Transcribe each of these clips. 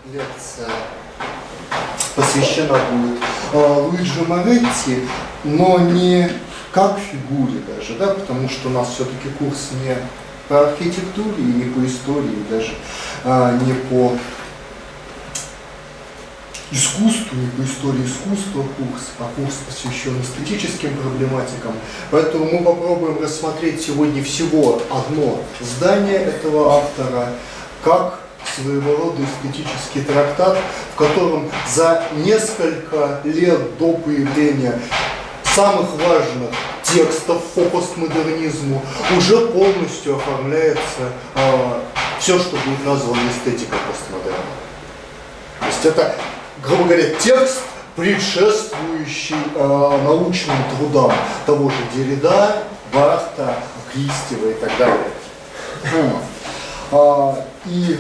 лекция посвящена будет Луиджи Моретти, но не как фигуре даже, да, потому что у нас все-таки курс не по архитектуре, и не по истории, и даже не по искусству, не по истории искусства курс, а курс посвящен эстетическим проблематикам. Поэтому мы попробуем рассмотреть сегодня всего одно здание этого автора, как своего рода эстетический трактат, в котором за несколько лет до появления самых важных текстов по постмодернизму уже полностью оформляется все, что будет названо эстетикой постмодерна. То есть это, грубо говоря, текст, предшествующий научным трудам того же Деррида, Барта, Клистева и так далее. И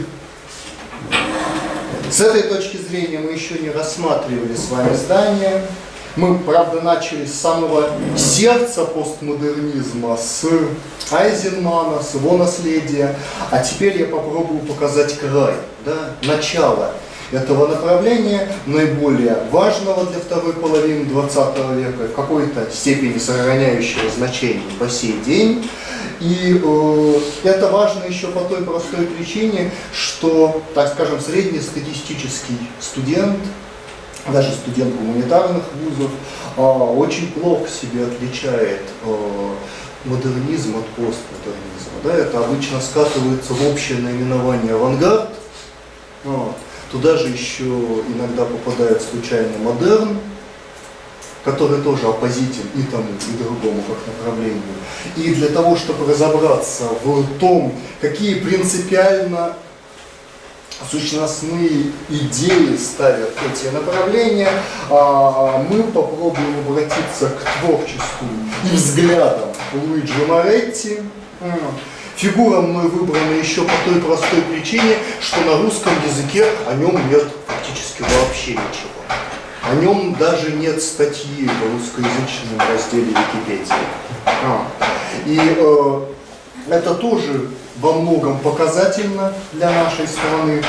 с этой точки зрения мы еще не рассматривали с вами здание. Мы, правда, начали с самого сердца постмодернизма, с Айзенмана, с его наследия, а теперь я попробую показать край, да, начало этого направления, наиболее важного для второй половины 20 века, в какой-то степени сохраняющего значение по сей день. И это важно еще по той простой причине, что, так скажем, среднестатистический студент, даже студент гуманитарных вузов, очень плохо себе отличает модернизм от постмодернизма. Да? Это обычно скатывается в общее наименование авангард. Туда же еще иногда попадает случайно модерн, который тоже оппозитен и тому, и другому как направлению. И для того, чтобы разобраться в том, какие принципиально сущностные идеи ставят эти направления, мы попробуем обратиться к творчеству и взглядам Луиджи Моретти. Фигура мной выбрана еще по той простой причине, что на русском языке о нем нет фактически вообще ничего. О нем даже нет статьи в русскоязычном разделе Википедии. И это тоже во многом показательно для нашей страны,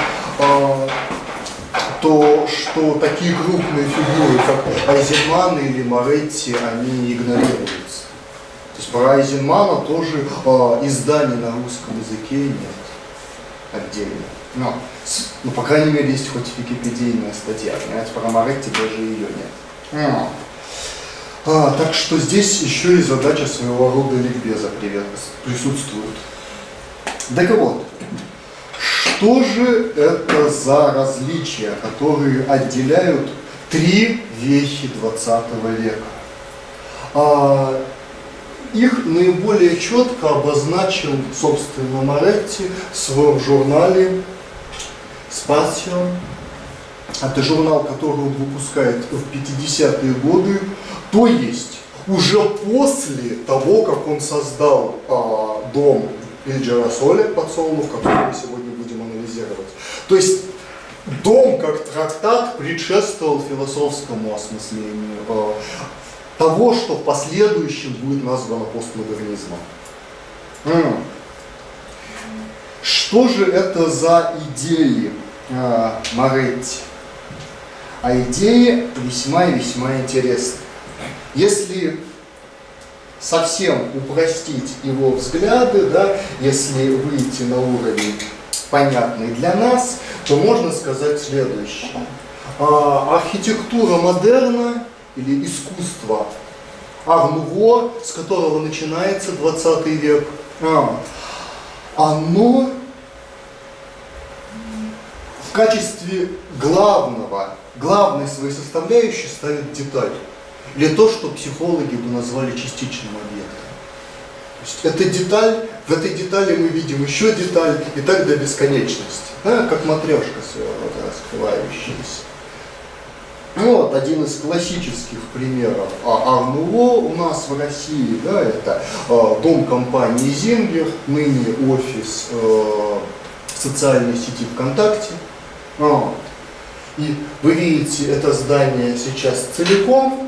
то, что такие крупные фигуры, как Айзенман или Моретти, они игнорируются. То есть про Айзенмана тоже изданий на русском языке нет отдельно. Ну, по крайней мере, есть хоть википедийная статья, понимаете, про Моретти даже ее нет. Так что здесь еще и задача своего рода ликбеза присутствует. Так вот, что же это за различия, которые отделяют три вехи 20 века? Их наиболее четко обозначил, собственно, Моретти в своем журнале «Спасио». Это журнал, который он выпускает в 50-е годы, то есть уже после того, как он создал дом Вильджерасоли, подсолнух, который мы сегодня будем анализировать. То есть дом как трактат предшествовал философскому осмыслению того, что в последующем будет названо постмодернизмом. Что же это за идеи Моретти? А идеи весьма и весьма интересны. Если совсем упростить его взгляды, да, если выйти на уровень, понятный для нас, то можно сказать следующее. Архитектура модерна или искусство ар-нуво, с которого начинается 20 век, оно в качестве главной своей составляющей ставит деталь. Или то, что психологи бы назвали частичным объектом. То есть эта деталь, в этой детали мы видим еще деталь, и так до бесконечности. Да, как матрешка своего рода раскрывающаяся. Вот один из классических примеров ар-нуво у нас в России, да, это дом компании Зингер, ныне офис социальной сети ВКонтакте. И вы видите это здание сейчас целиком,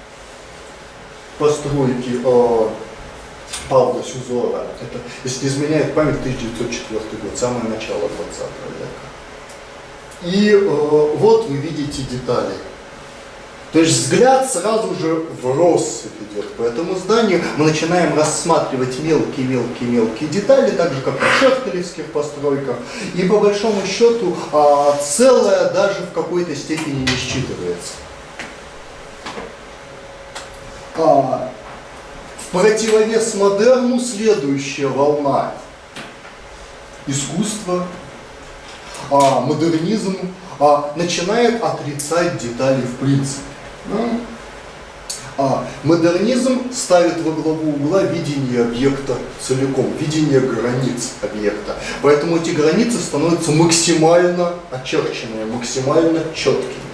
постройки Павла Сюзора. Это, если не изменяет память, 1904 год, самое начало 20 века. И вот вы видите детали. То есть взгляд сразу же в россыпь идет по этому зданию. Мы начинаем рассматривать мелкие детали, так же, как в шехтелевских постройках. И по большому счету целое даже в какой-то степени не считывается. В противовес модерну следующая волна искусства, модернизм начинает отрицать детали в принципе. Модернизм ставит во главу угла видение объекта целиком, видение границ объекта. Поэтому эти границы становятся максимально очерченными, максимально четкими.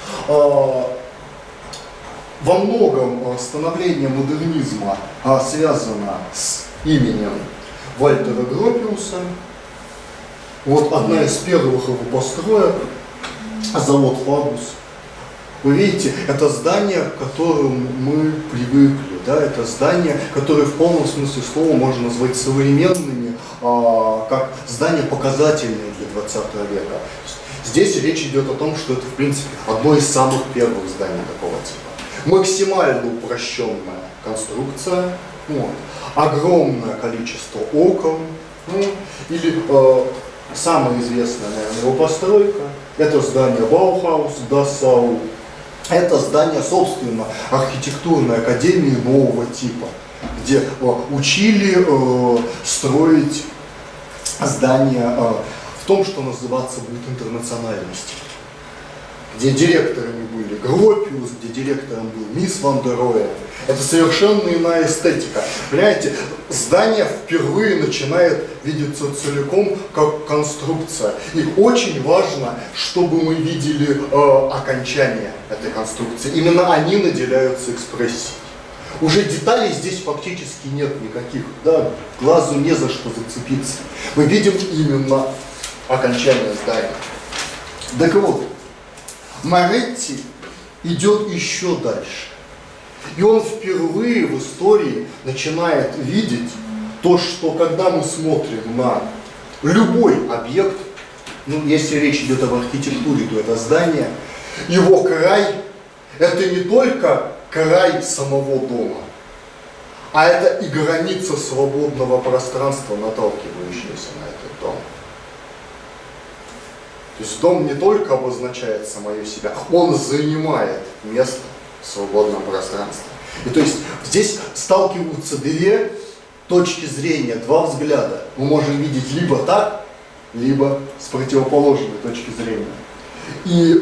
Во многом становление модернизма связано с именем Вальтера Гропиуса. Вот одна из первых его построек, завод «Фабус». Вы видите, это здание, к которому мы привыкли, да? Это здание, которое в полном смысле слова можно назвать современными, как здание показательное для 20 века. Здесь речь идет о том, что это, в принципе, одно из самых первых зданий такого типа. Максимально упрощенная конструкция, вот, огромное количество окон, или самая известная, наверное, его постройка, это здание Баухаус, Дасау, это здание, собственно, архитектурной академии нового типа, где учили строить здания в том, что называться будет интернациональностью. Где директорами были Гропиус, где директором был мисс Ван дер Роhe. Это совершенно иная эстетика. Понимаете, здание впервые начинает видеться целиком как конструкция. И очень важно, чтобы мы видели окончание этой конструкции. Именно они наделяются экспрессией. Уже деталей здесь фактически нет никаких. Да? Глазу не за что зацепиться. Мы видим именно окончание здания. Так вот, Моретти идет еще дальше. И он впервые в истории начинает видеть то, что когда мы смотрим на любой объект, если речь идет об архитектуре, то это здание, его край – это не только край самого дома, а это и граница свободного пространства, наталкивающаяся на этот дом. То есть дом не только обозначает самое себя, он занимает место в свободном пространстве. И то есть здесь сталкиваются две точки зрения, два взгляда. Мы можем видеть либо так, либо с противоположной точки зрения. И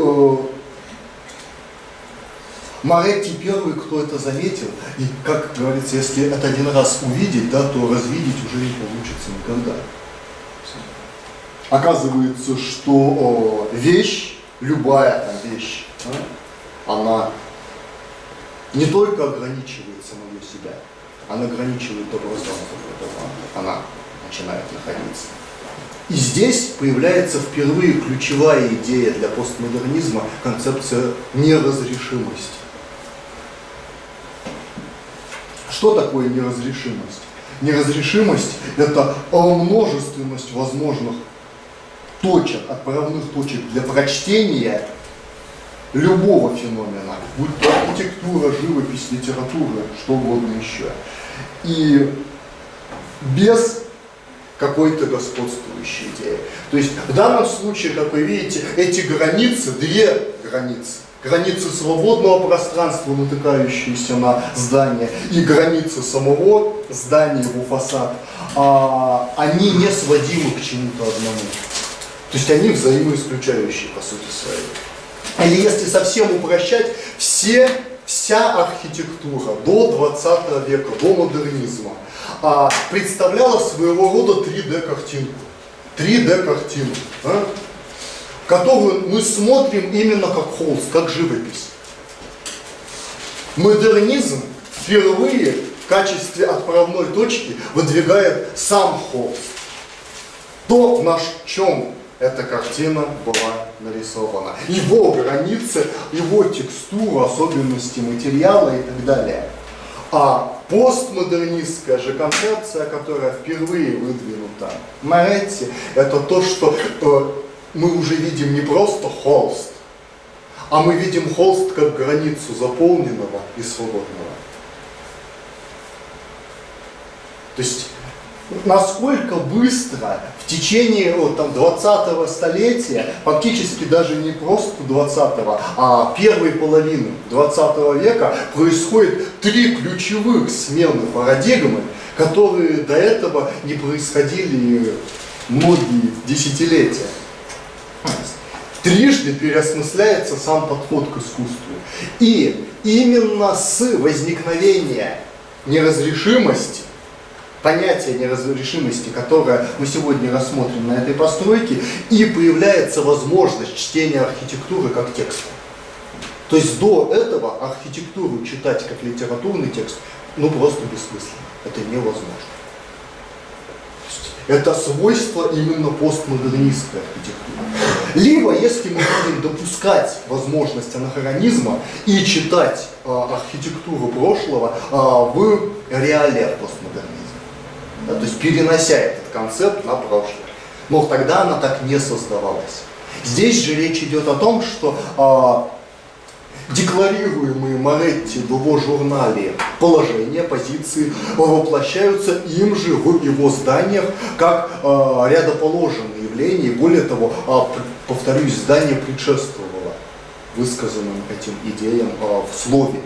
Моретти первый, кто это заметил, и, как говорится, если это один раз увидеть, да, то развидеть уже не получится никогда. Оказывается, что вещь, любая там вещь, она не только ограничивает самое себя, она ограничивает то пространство, в котором она начинает находиться. И здесь появляется впервые ключевая идея для постмодернизма, концепция неразрешимости. Что такое неразрешимость? Неразрешимость – это множественность возможных точек, отправных точек для прочтения любого феномена, будь то архитектура, живопись, литература, что угодно еще. И без какой-то господствующей идеи. То есть в данном случае, как вы видите, эти границы, две границы, границы свободного пространства, натыкающиеся на здание, и границы самого здания, его фасад, они не сводимы к чему-то одному. То есть они взаимоисключающие по сути своей. Или если совсем упрощать, вся архитектура до 20 века, до модернизма, представляла своего рода 3D-картинку. 3D-картину, которую мы смотрим именно как холст, как живопись. Модернизм впервые в качестве отправной точки выдвигает сам холст. То, на чем эта картина была нарисована. Его границы, его текстуру, особенности материала и так далее. А постмодернистская же концепция, которая впервые выдвинута Моретти, это то, что мы уже видим не просто холст, а мы видим холст как границу заполненного и свободного. То есть, насколько быстро в течение 20-го столетия, фактически даже не просто 20-го, а первой половины 20 века происходит 3 ключевых смены парадигмы, которые до этого не происходили многие десятилетия. Трижды переосмысляется сам подход к искусству. И именно с возникновения неразрешимости, понятие неразрешимости, которое мы сегодня рассмотрим на этой постройке, и появляется возможность чтения архитектуры как текста. То есть до этого архитектуру читать как литературный текст, просто бессмысленно. Это невозможно. Это свойство именно постмодернистской архитектуры. Либо, если мы будем допускать возможность анахронизма и читать архитектуру прошлого в реалиях постмодернизма, да, то есть перенося этот концепт на прошлое. Но тогда она так не создавалась. Здесь же речь идет о том, что декларируемые Моретти в его журнале положения, позиции воплощаются им же в его зданиях как рядоположенные явления. И более того, повторюсь, здание предшествовало высказанным этим идеям в слове.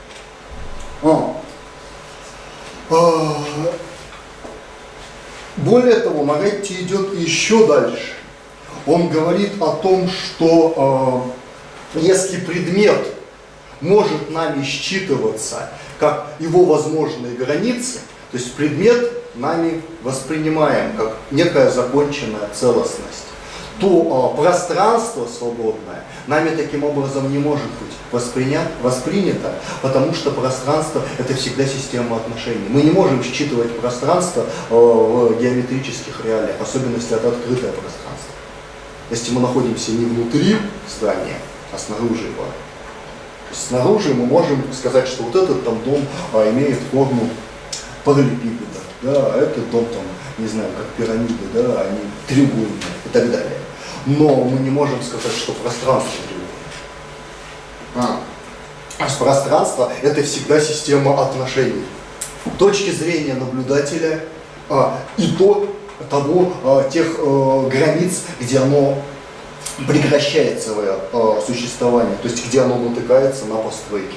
Более того, Моретти идет еще дальше. Он говорит о том, что если предмет может нами считываться как его возможные границы, то есть предмет нами воспринимаем как некая законченная целостность, то пространство свободное нами таким образом не может быть воспринято, потому что пространство – это всегда система отношений. Мы не можем считывать пространство в геометрических реалиях, в особенности это открытое пространство. Если мы находимся не внутри здания, а снаружи его. То есть снаружи мы можем сказать, что вот этот там дом имеет форму параллелепипеда, да, а этот дом там, не знаю, как пирамиды, да, они треугольные и так далее. Но мы не можем сказать, что пространство треугольное. То есть пространство – это всегда система отношений. С точки зрения наблюдателя и тех границ, где оно прекращает свое существование, то есть где оно натыкается на постройки.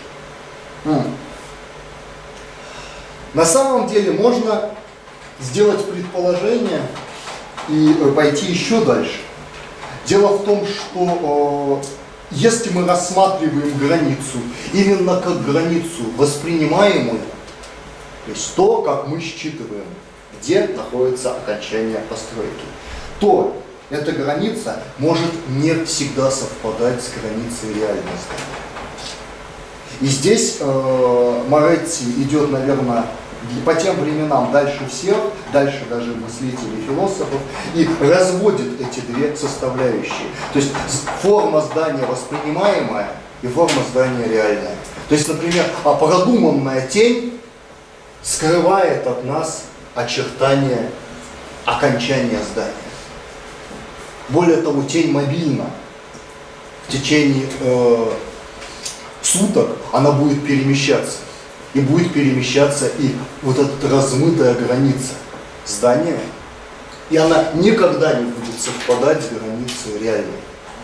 На самом деле можно сделать предположение и пойти еще дальше. Дело в том, что если мы рассматриваем границу именно как границу воспринимаемую, то есть то, как мы считываем, где находится окончание постройки, то эта граница может не всегда совпадать с границей реальности. И здесь Моретти идет, наверное, по тем временам дальше всех, дальше даже мыслителей, философов, и разводит эти две составляющие. То есть форма здания воспринимаемая и форма здания реальная. То есть, например, продуманная тень скрывает от нас очертания окончания здания. Более того, тень мобильна. В течение суток она будет перемещаться. И будет перемещаться и вот эта размытая граница здания. И она никогда не будет совпадать с границей реальной.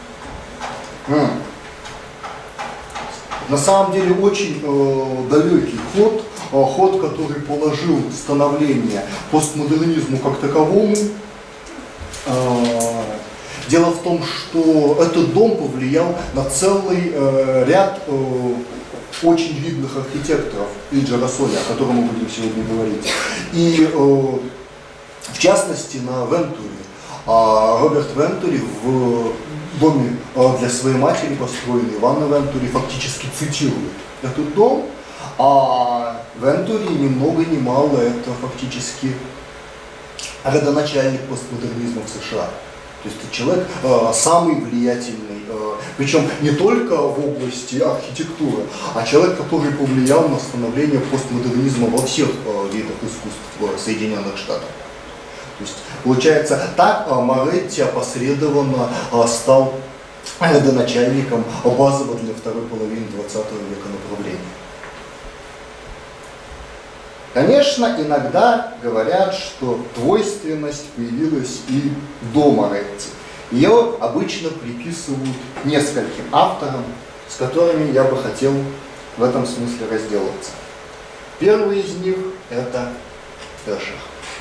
На самом деле очень далекий ход, который положил становление постмодернизму как таковому. Дело в том, что этот дом повлиял на целый ряд очень видных архитекторов Луиджи Рассоли, о котором мы будем сегодня говорить. И в частности на Вентури. Роберт Вентури в доме для своей матери, построенный Ивана Вентури, фактически цитирует этот дом, а Вентури ни много ни мало это фактически родоначальник постмодернизма в США. То есть это человек самый влиятельный, причем не только в области архитектуры, а человек, который повлиял на становление постмодернизма во всех видах искусств в Соединенных Штатах. То То есть, получается, так Моретти опосредованно стал родоначальником базового для второй половины 20 века направления. Конечно, иногда говорят, что двойственность появилась и до Моретти. Ее обычно приписывают нескольким авторам, с которыми я бы хотел в этом смысле разделаться. Первый из них – это Эшер.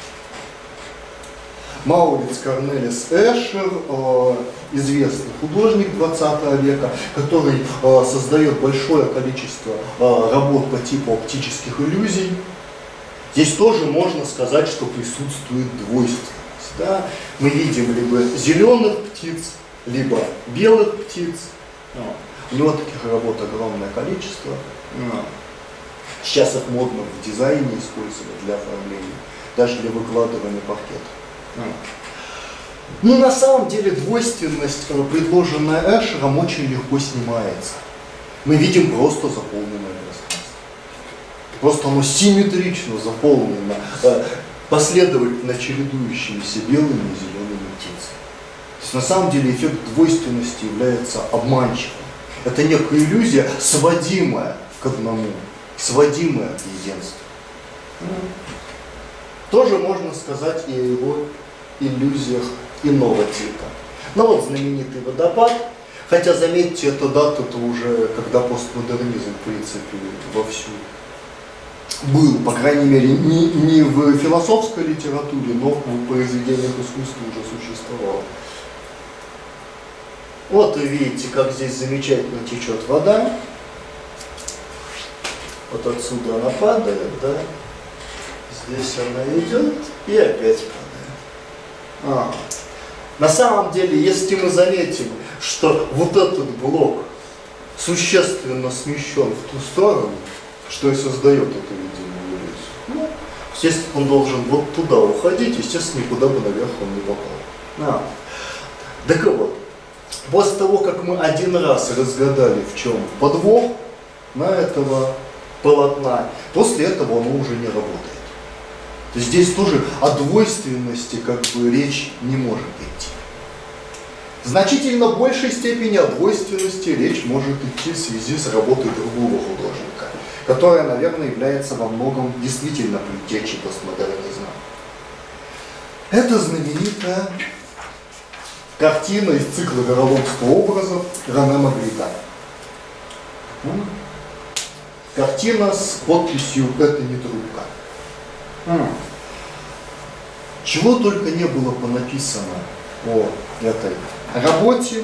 Мауриц Корнелис Эшер, известный художник 20 века, который создает большое количество работ по типу оптических иллюзий. Здесь тоже можно сказать, что присутствует двойственность. Да? Мы видим либо зеленых птиц, либо белых птиц. У него таких работ огромное количество. Сейчас их модно в дизайне использовать для оформления, даже для выкладывания паркета. Но на самом деле двойственность, предложенная Эшером, очень легко снимается. Мы видим просто заполненное пространство. Просто оно симметрично заполнено последовательно чередующимися белыми и зелеными птицами. То есть на самом деле эффект двойственности является обманчивым. Это некая иллюзия, сводимая к одному, сводимая к единству. Тоже можно сказать и о его иллюзиях иного типа. Ну вот знаменитый водопад, хотя заметьте, эта дата-то уже, когда постмодернизм в принципе вовсю был, по крайней мере, не в философской литературе, но в произведениях искусства уже существовал. Вот вы видите, как здесь замечательно течет вода. Вот отсюда она падает, да? Здесь она идет и опять падает. На самом деле, если мы заметим, что вот этот блок существенно смещен в ту сторону, что и создает эту видимую иллюзию, естественно, он должен вот туда уходить, естественно, никуда бы наверх он не попал. Так вот, после того, как мы один раз разгадали, в чем подвох на этого полотна, после этого оно уже не работает. То есть здесь тоже о двойственности как бы речь не может идти. В значительно большей степени о двойственности речь может идти в связи с работой другого художника, которая, наверное, является во многом действительно предтечей постмодернизма. Это знаменитая картина из цикла «Вероломство образов» Рене Магрита. Картина с подписью «Это не трубка». Чего только не было понаписано о этой работе.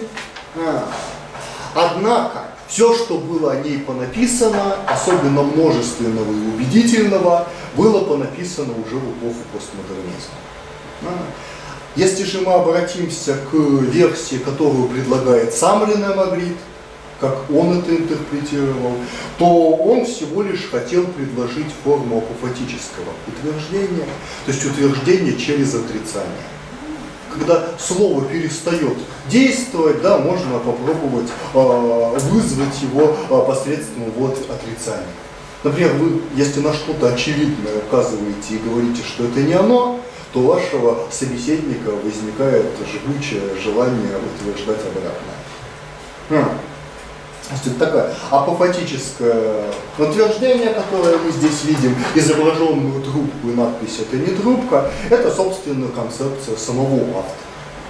Однако, все, что было о ней понаписано, особенно множественного и убедительного, было понаписано уже в эпоху постмодернизма. Если же мы обратимся к версии, которую предлагает сам Рене Магрит, как он это интерпретировал, то он всего лишь хотел предложить форму апофатического утверждения, то есть утверждение через отрицание. Когда слово перестает действовать, да, можно попробовать вызвать его посредством отрицания. Например, вы, если на что-то очевидное указываете и говорите, что это не оно, то у вашего собеседника возникает жгучее желание утверждать обратное. То есть это такое апофатическое утверждение, которое мы здесь видим, изображенную трубку и надпись «это не трубка», это, собственно, концепция самого автора.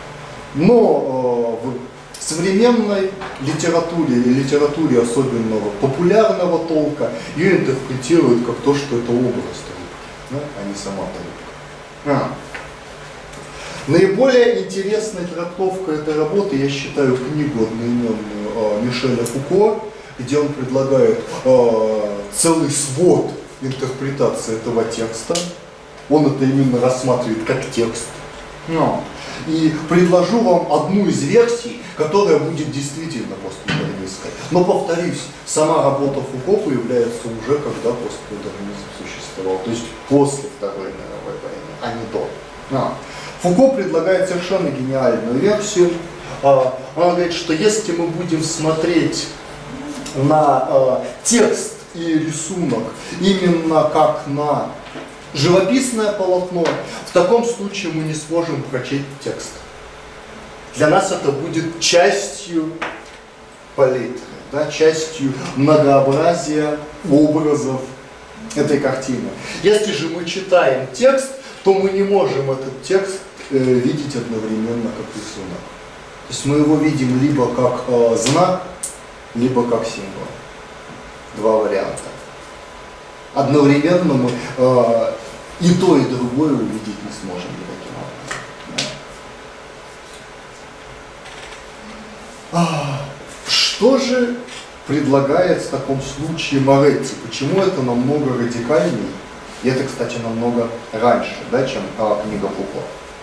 Но в современной литературе, и литературе особенного популярного толка, ее интерпретируют как то, что это образ трубки, да, а не сама трубка. Наиболее интересной трактовкой этой работы я считаю книгу одноименную Мишеля Фуко, где он предлагает целый свод интерпретации этого текста. Он это именно рассматривает как текст. И предложу вам одну из версий, которая будет действительно постмодернистской. Но, повторюсь, сама работа Фуко появляется уже, когда постмодернизм существовал, то есть после Второй мировой войны, а не до. Фуко предлагает совершенно гениальную версию. Он говорит, что если мы будем смотреть на текст и рисунок именно как на живописное полотно, в таком случае мы не сможем прочесть текст. Для нас это будет частью палитры, да, частью многообразия образов этой картины. Если же мы читаем текст, то мы не можем этот текст видеть одновременно как рисунок. То есть мы его видим либо как знак, либо как символ. Два варианта. Одновременно мы и то, и другое увидеть не сможем никаким образом. Что же предлагает в таком случае Моретти? Почему это намного радикальнее? И это, кстати, намного раньше, да, чем книга Фуко.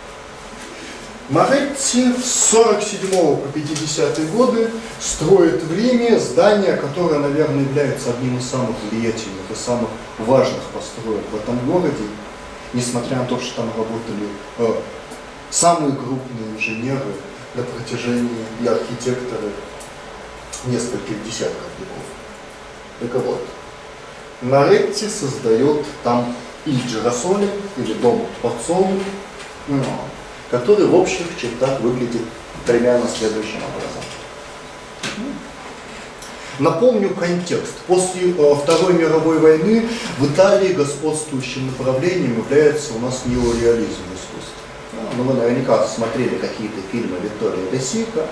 Моретти с 47 по 50 годы строит в Риме здание, которое, наверное, является одним из самых влиятельных и самых важных построек в этом городе, несмотря на то, что там работали самые крупные инженеры на протяжении и архитекторы нескольких десятков веков. Так вот, Моретти создает там Il Girasole, или дом Поццолу, который в общих чертах выглядит примерно следующим образом. Напомню контекст. После Второй мировой войны в Италии господствующим направлением является у нас неореализм в искусстве. Ну, вы наверняка смотрели какие-то фильмы Витторио де Сика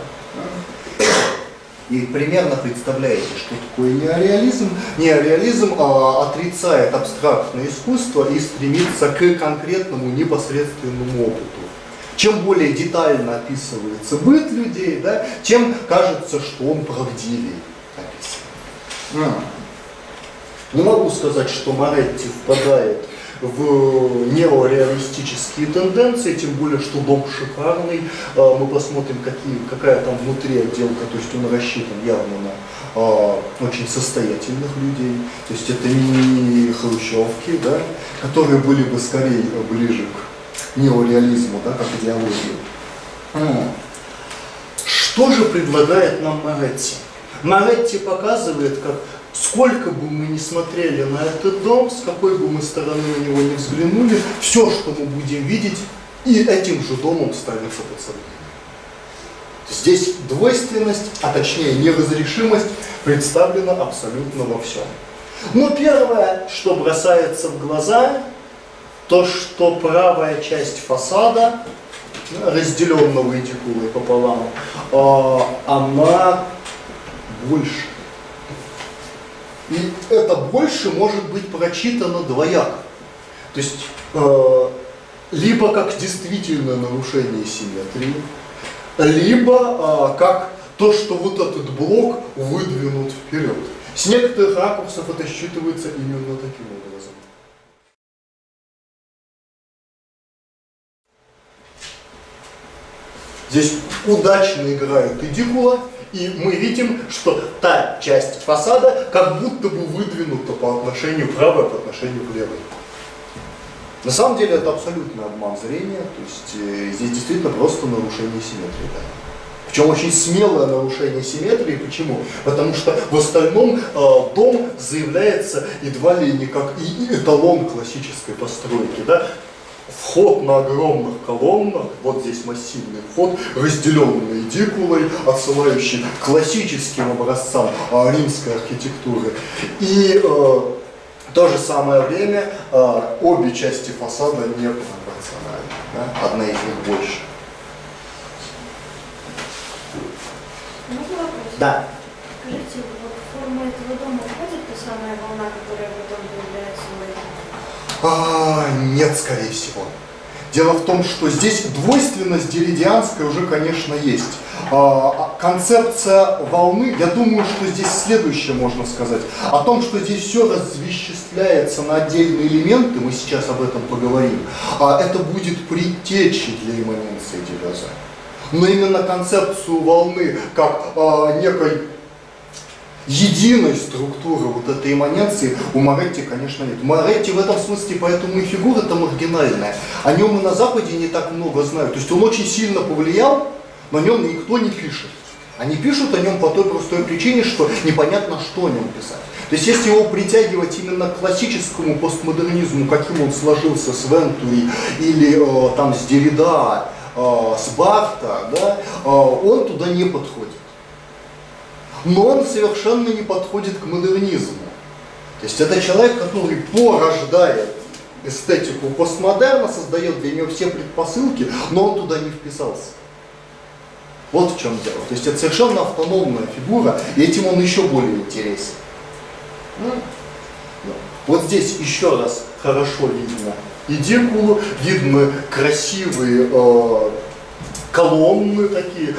и примерно представляете, что такое неореализм. Неореализм отрицает абстрактное искусство и стремится к конкретному непосредственному опыту. Чем более детально описывается быт людей, да, тем кажется, что он правдивее описан. Не могу сказать, что Моретти впадает в неореалистические тенденции, тем более, что дом шикарный. Мы посмотрим, какая там внутри отделка, то есть он рассчитан явно на очень состоятельных людей. То есть это не хрущевки, да, которые были бы скорее ближе к неореализму, да, как идеологии. Что же предлагает нам Моретти? Моретти показывает, как сколько бы мы ни смотрели на этот дом, с какой бы мы стороны на него не взглянули, все, что мы будем видеть, и этим же домом ставится под сомнение. Здесь двойственность, а точнее неразрешимость, представлена абсолютно во всем. Но первое, что бросается в глаза, то, что правая часть фасада, разделенного этикулой пополам, она больше. И это больше может быть прочитано двояко. То есть, либо как действительное нарушение симметрии, либо как то, что вот этот блок выдвинут вперед. С некоторых ракурсов это считывается именно таким образом. Здесь удачно играет эдикула, и мы видим, что та часть фасада как будто бы выдвинута по отношению правой, по отношению к левой. На самом деле это абсолютный обман зрения, то есть здесь действительно просто нарушение симметрии. Да. Причем очень смелое нарушение симметрии. Почему? Потому что в остальном дом заявляется едва ли не как и эталон классической постройки. Да? Вход на огромных колоннах, вот здесь массивный вход, разделенный эдикулой, отсылающий к классическим образцам римской архитектуры. И в то же самое время обе части фасада не пропорциональны, да? Одна из них больше. Можно вопрос? Да. Скажите, вот в форму этого дома входит та самая волна, которая потом появляется в этом? Нет, скорее всего. Дело в том, что здесь двойственность деридианская уже, конечно, есть. Концепция волны, я думаю, что здесь следующее можно сказать. О том, что здесь все развеществляется на отдельные элементы, мы сейчас об этом поговорим, это будет предтечей для имманенции Делеза. Но именно концепцию волны как некой единой структуры вот этой имманенции у Моретти, конечно, нет. Моретти в этом смысле, поэтому и фигура-то маргинальная. О нем и на Западе не так много знают. То есть он очень сильно повлиял, но о нем никто не пишет. Они пишут о нем по той простой причине, что непонятно, что о нем писать. То есть если его притягивать именно к классическому постмодернизму, каким он сложился с Вентури или там с Derrida, с Барта, да, он туда не подходит. Но он совершенно не подходит к модернизму. То есть это человек, который порождает эстетику постмодерна, создает для нее все предпосылки, но он туда не вписался. Вот в чем дело. То есть это совершенно автономная фигура, и этим он еще более интересен. Вот здесь еще раз хорошо видно эдикулу, видны красивые колонны такие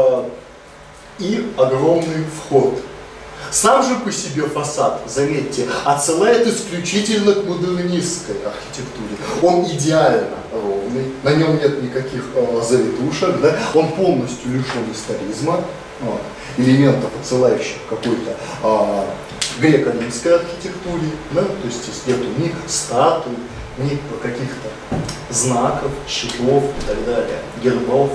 и огромный вход. Сам же по себе фасад, заметьте, отсылает исключительно к модернистской архитектуре. Он идеально ровный, на нем нет никаких завитушек, да? Он полностью лишен историзма, элементов, отсылающих к какой-то греко-римской архитектуре, да? То есть здесь нету ни статуй, ни каких-то знаков, щитов и так далее, гербов.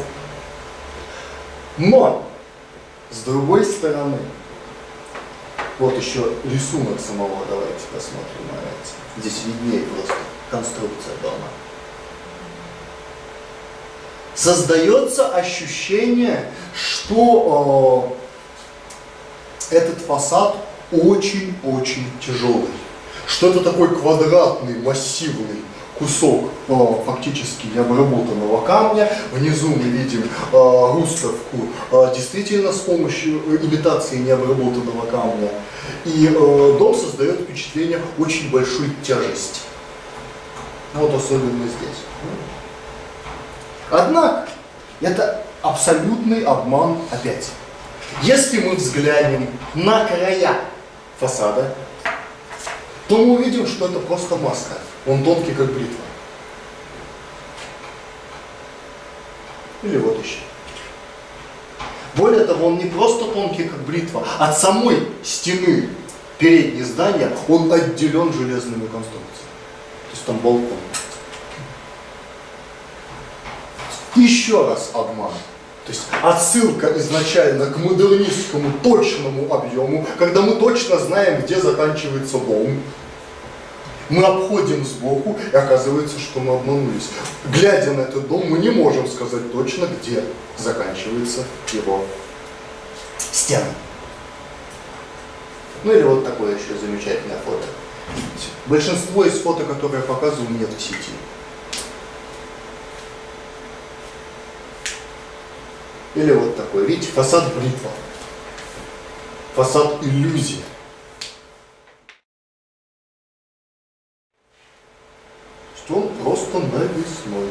Но, с другой стороны, вот еще рисунок самого, давайте посмотрим на это. Здесь виднее просто конструкция дома. Создается ощущение, что этот фасад очень-очень тяжелый. Что это такой квадратный, массивный кусок фактически необработанного камня. Внизу мы видим руставку действительно с помощью имитации необработанного камня. И дом создает впечатление очень большой тяжести. Вот особенно здесь. Однако, это абсолютный обман опять. Если мы взглянем на края фасада, то мы увидим, что это просто маска. Он тонкий, как бритва. Или вот еще. Более того, он не просто тонкий, как бритва. От самой стены переднего здания он отделен железными конструкциями. То есть там балкон. Еще раз обман. То есть отсылка изначально к модернистскому точному объему, когда мы точно знаем, где заканчивается дом. Мы обходим сбоку, и оказывается, что мы обманулись. Глядя на этот дом, мы не можем сказать точно, где заканчивается его стены. Ну или вот такое еще замечательное фото. Большинство из фото, которые я показываю, нет в сети. Или вот такой. Видите, фасад бритва. Фасад иллюзия. Он просто навесной.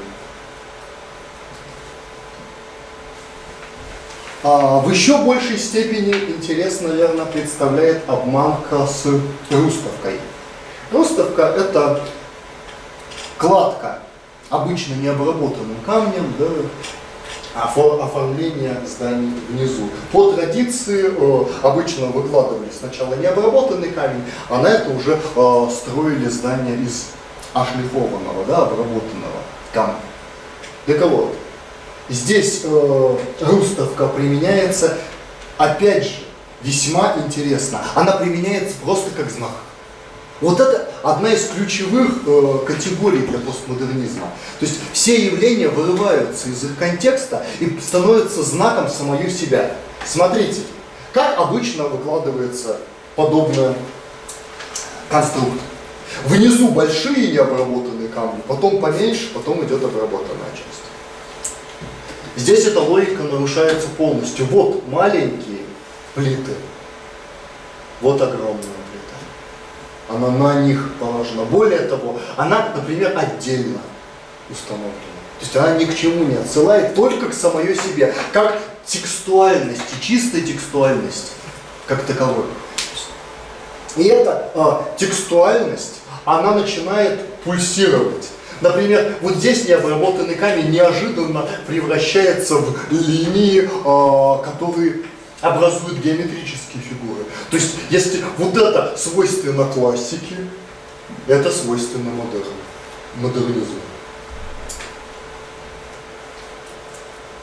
В еще большей степени интерес, наверное, представляет обманка с руставкой. Руставка – это кладка обычно необработанным камнем, да, оформление зданий внизу. По традиции обычно выкладывали сначала необработанный камень, а на это уже строили здания из ошлифованного, да, обработанного камня. Так вот, здесь руставка применяется, опять же, весьма интересно. Она применяется просто как знак. Вот это одна из ключевых категорий для постмодернизма. То есть все явления вырываются из их контекста и становятся знаком самого себя. Смотрите, как обычно выкладывается подобная конструкция. Внизу большие необработанные камни, потом поменьше, потом идет обработанная часть. Здесь эта логика нарушается полностью. Вот маленькие плиты, вот огромная плита. Она на них положена. Более того, она, например, отдельно установлена. То есть она ни к чему не отсылает, только к самой себе, как текстуальности, чистой текстуальности, как таковой. И эта текстуальность, она начинает пульсировать. Например, вот здесь необработанный камень неожиданно превращается в линии, которые образуют геометрические фигуры. То есть, если вот это свойственно классике, это свойственно модернизму.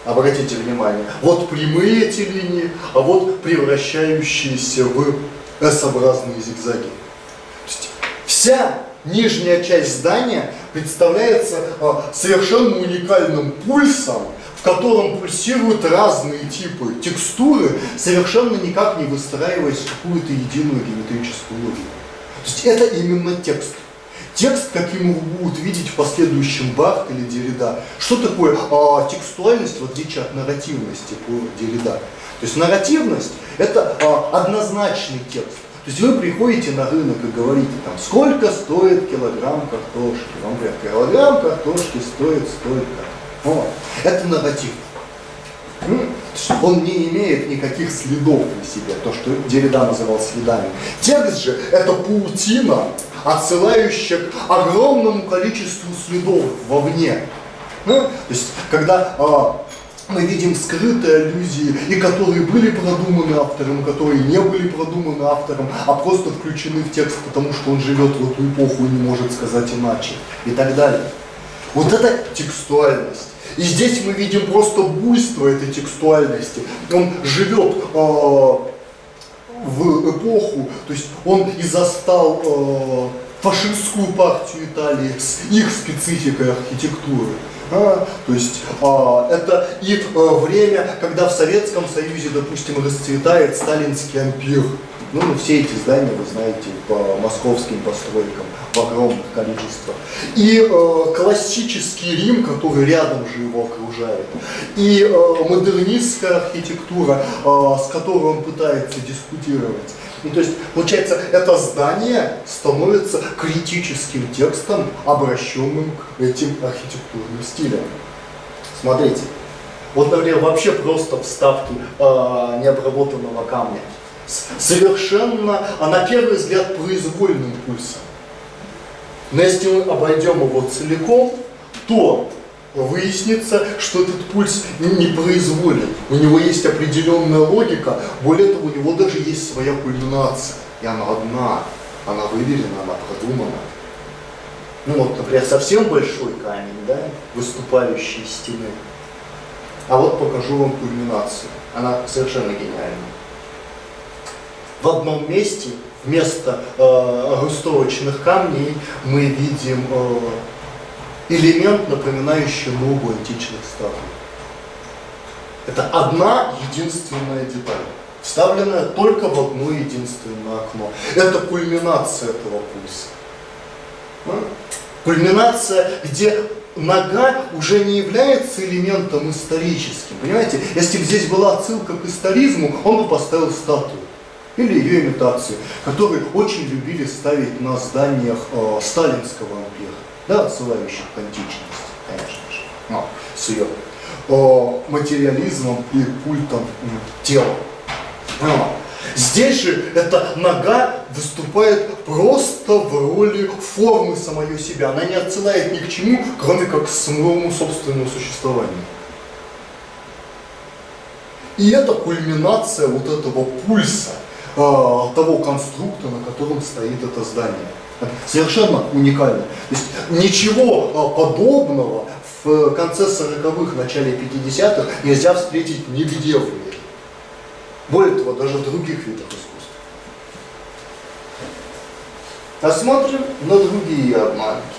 Обратите внимание, вот прямые эти линии, а вот превращающиеся в S-образные зигзаги. То есть вся нижняя часть здания представляется совершенно уникальным пульсом, в котором пульсируют разные типы текстуры, совершенно никак не выстраиваясь в какую-то единую геометрическую логику. То есть это именно текст. Текст, каким его будут видеть в последующем Барт или Деррида. Что такое текстуальность, в отличие от нарративности по Деррида? То есть нарративность – это однозначный текст. То есть вы приходите на рынок и говорите, там, сколько стоит килограмм картошки. Вам говорят, килограмм картошки стоит столько. Вот. Это нарратив. Он не имеет никаких следов на себе, то, что Деррида называл следами. Текст же – это паутина, отсылающая к огромному количеству следов вовне. То есть, когда мы видим скрытые аллюзии, и которые были продуманы автором, и которые не были продуманы автором, а просто включены в текст, потому что он живет в эту эпоху и не может сказать иначе, и так далее. Вот это текстуальность. И здесь мы видим просто буйство этой текстуальности. Он живет в эпоху, то есть он и застал фашистскую партию Италии с их спецификой архитектуры. То есть это и время, когда в Советском Союзе, допустим, расцветает сталинский ампир. Ну, все эти здания, вы знаете, по московским постройкам в огромных количествах. И классический Рим, который рядом же его окружает. И модернистская архитектура, с которой он пытается дискутировать. Ну, то есть, получается, это здание становится критическим текстом, обращенным к этим архитектурным стилям. Смотрите. Вот, например, вообще просто вставки необработанного камня. Совершенно, на первый взгляд, произвольным пульсом. Но если мы обойдем его целиком, то выяснится, что этот пульс не произволен. У него есть определенная логика, более того, у него даже есть своя кульминация. И она одна, она выверена, она продумана. Ну вот, например, совсем большой камень, да, выступающий из стены. А вот покажу вам кульминацию. Она совершенно гениальна. В одном месте вместо рустовочных камней мы видим элемент, напоминающий ногу античных статуй. Это одна единственная деталь, вставленная только в одно единственное окно. Это кульминация этого пульса. Кульминация, где нога уже не является элементом историческим. Понимаете, если бы здесь была отсылка к историзму, он бы поставил статую. Или ее имитацию, которые очень любили ставить на зданиях сталинского ампира, да, отсылающих к античности, конечно же, с ее материализмом и культом тела. Здесь же эта нога выступает просто в роли формы самой себя. Она не отсылает ни к чему, кроме как к самому собственному существованию. И это кульминация вот этого пульса, того конструкта, на котором стоит это здание. Совершенно уникально. То есть ничего подобного в конце 40-х, начале 50-х нельзя встретить нигде в мире. Более того, даже в других видах искусства. Посмотрим на другие обманки.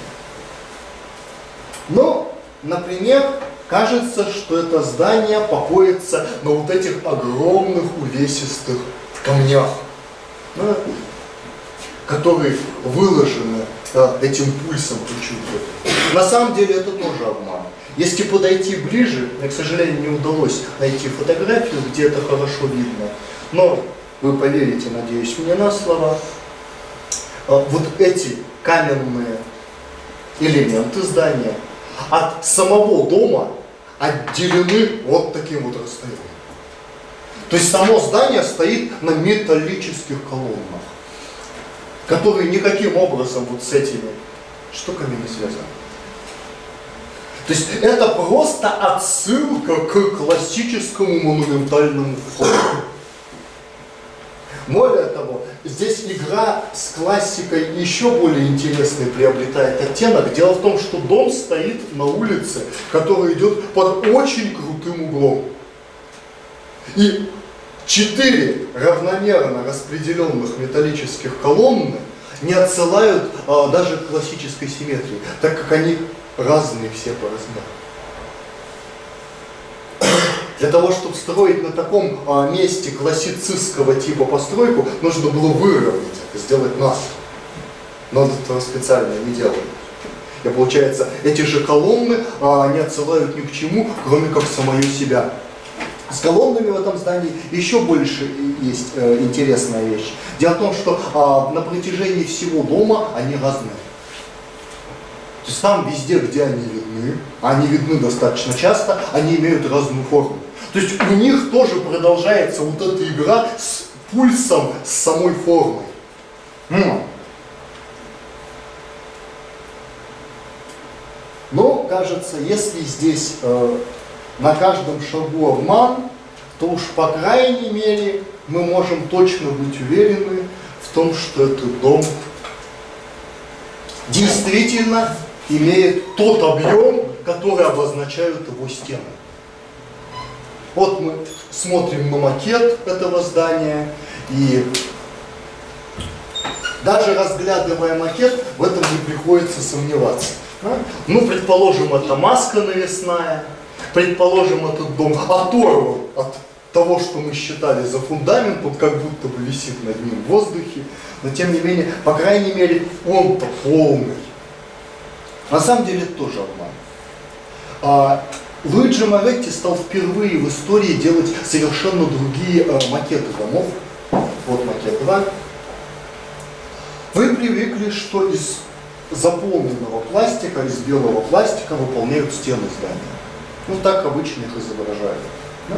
Ну, например, кажется, что это здание покоится на вот этих огромных увесистых камнях, да, которые выложены этим пульсом причудливым. На самом деле это тоже обман. Если подойти ближе, мне, к сожалению, не удалось найти фотографию, где это хорошо видно, но вы поверите, надеюсь, мне на слово, вот эти каменные элементы здания от самого дома отделены вот таким вот расстоянием. То есть само здание стоит на металлических колоннах, которые никаким образом вот с этими штуками не связаны. То есть это просто отсылка к классическому монументальному фону. Более того, здесь игра с классикой еще более интересный приобретает оттенок. Дело в том, что дом стоит на улице, которая идет под очень крутым углом. И 4 равномерно распределенных металлических колонны не отсылают даже к классической симметрии, так как они разные все по размеру. Для того, чтобы строить на таком месте классицистского типа постройку, нужно было выровнять это, сделать насыпь. Но этого специально не делали. И получается, эти же колонны не отсылают ни к чему, кроме как самое себя. С колоннами в этом здании еще больше есть интересная вещь. Дело в том, что на протяжении всего дома они разные. То есть там везде, где они видны достаточно часто, они имеют разную форму. То есть у них тоже продолжается вот эта игра с пульсом, с самой формой. Но, кажется, если здесь на каждом шагу обман, то уж по крайней мере мы можем точно быть уверены в том, что этот дом действительно имеет тот объем, который обозначают его стены. Вот мы смотрим на макет этого здания, и даже разглядывая макет, в этом не приходится сомневаться. Ну, предположим, это маска навесная, предположим, этот дом оторван от того, что мы считали за фундамент, он как будто бы висит над ним в воздухе, но тем не менее, по крайней мере, он-то полный. На самом деле это тоже обман. Луиджи Моретти стал впервые в истории делать совершенно другие макеты домов. Вот макет 2. Вы привыкли, что из заполненного пластика, из белого пластика выполняют стены здания. Ну так обычно их изображают. Да?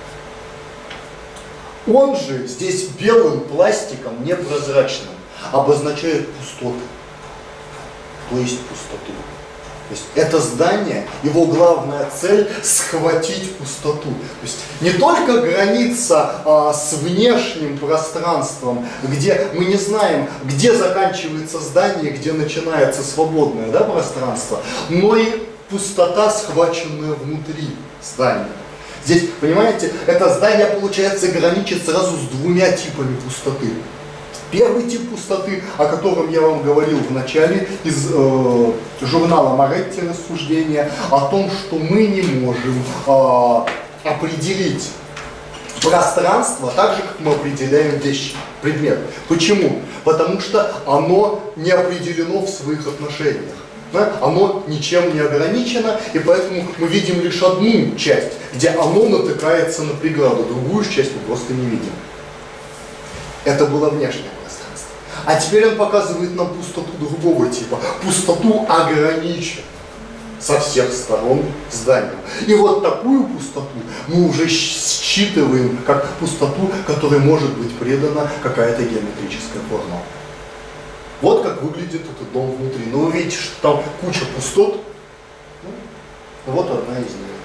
Он же здесь белым пластиком, непрозрачным, обозначает пустоту. То есть пустоту. То есть это здание, его главная цель — схватить пустоту. То есть не только граница с внешним пространством, где мы не знаем, где заканчивается здание, где начинается свободное, да, пространство, но и пустота, схваченная внутри здания. Здесь, понимаете, это здание, получается, граничит сразу с 2 типами пустоты. Первый тип пустоты, о котором я вам говорил в начале, из журнала Моретти «Рассуждения», о том, что мы не можем определить пространство так же, как мы определяем вещи, предмет. Почему? Потому что оно не определено в своих отношениях. Да? Оно ничем не ограничено, и поэтому мы видим лишь одну часть, где оно натыкается на преграду, другую часть мы просто не видим. Это было внешнее пространство. А теперь он показывает нам пустоту другого типа. Пустоту ограниченную со всех сторон зданием. И вот такую пустоту мы уже считываем как пустоту, которой может быть придана какая-то геометрическая форма. Вот как выглядит этот дом внутри. Но вы видите, что там куча пустот. Вот одна из них.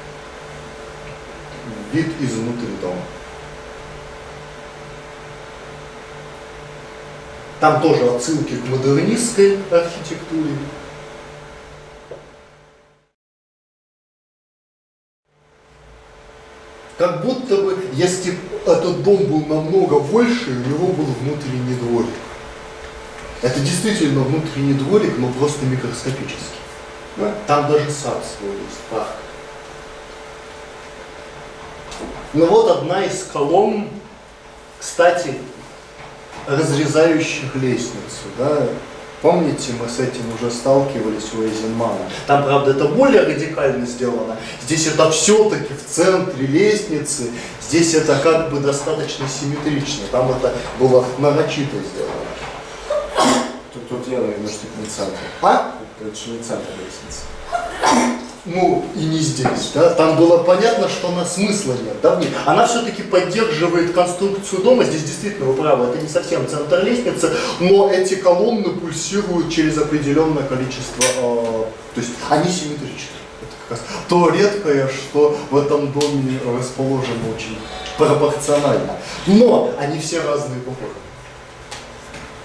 Вид изнутри дома. Там тоже отсылки к модернистской архитектуре. Как будто бы, если этот дом был намного больше, у него был внутренний дворик. Это действительно внутренний дворик, но просто микроскопический. Да? Там даже сад свой есть, парк. Ну вот одна из колонн, кстати, разрезающих лестницу. Да? Помните, мы с этим уже сталкивались у Эйзенмана. Там, правда, это более радикально сделано. Здесь это все-таки в центре лестницы. Здесь это как бы достаточно симметрично. Там это было нарочито сделано. Тут дело немножко не центр. Это же не центр лестницы. Ну, и не здесь, да? Там было понятно, что она смысла нет, да? Она все-таки поддерживает конструкцию дома, здесь действительно, вы правы, это не совсем центр лестницы, но эти колонны пульсируют через определенное количество, то есть они симметричны. Это как раз то редкое, что в этом доме расположено очень пропорционально. Но они все разные по форме.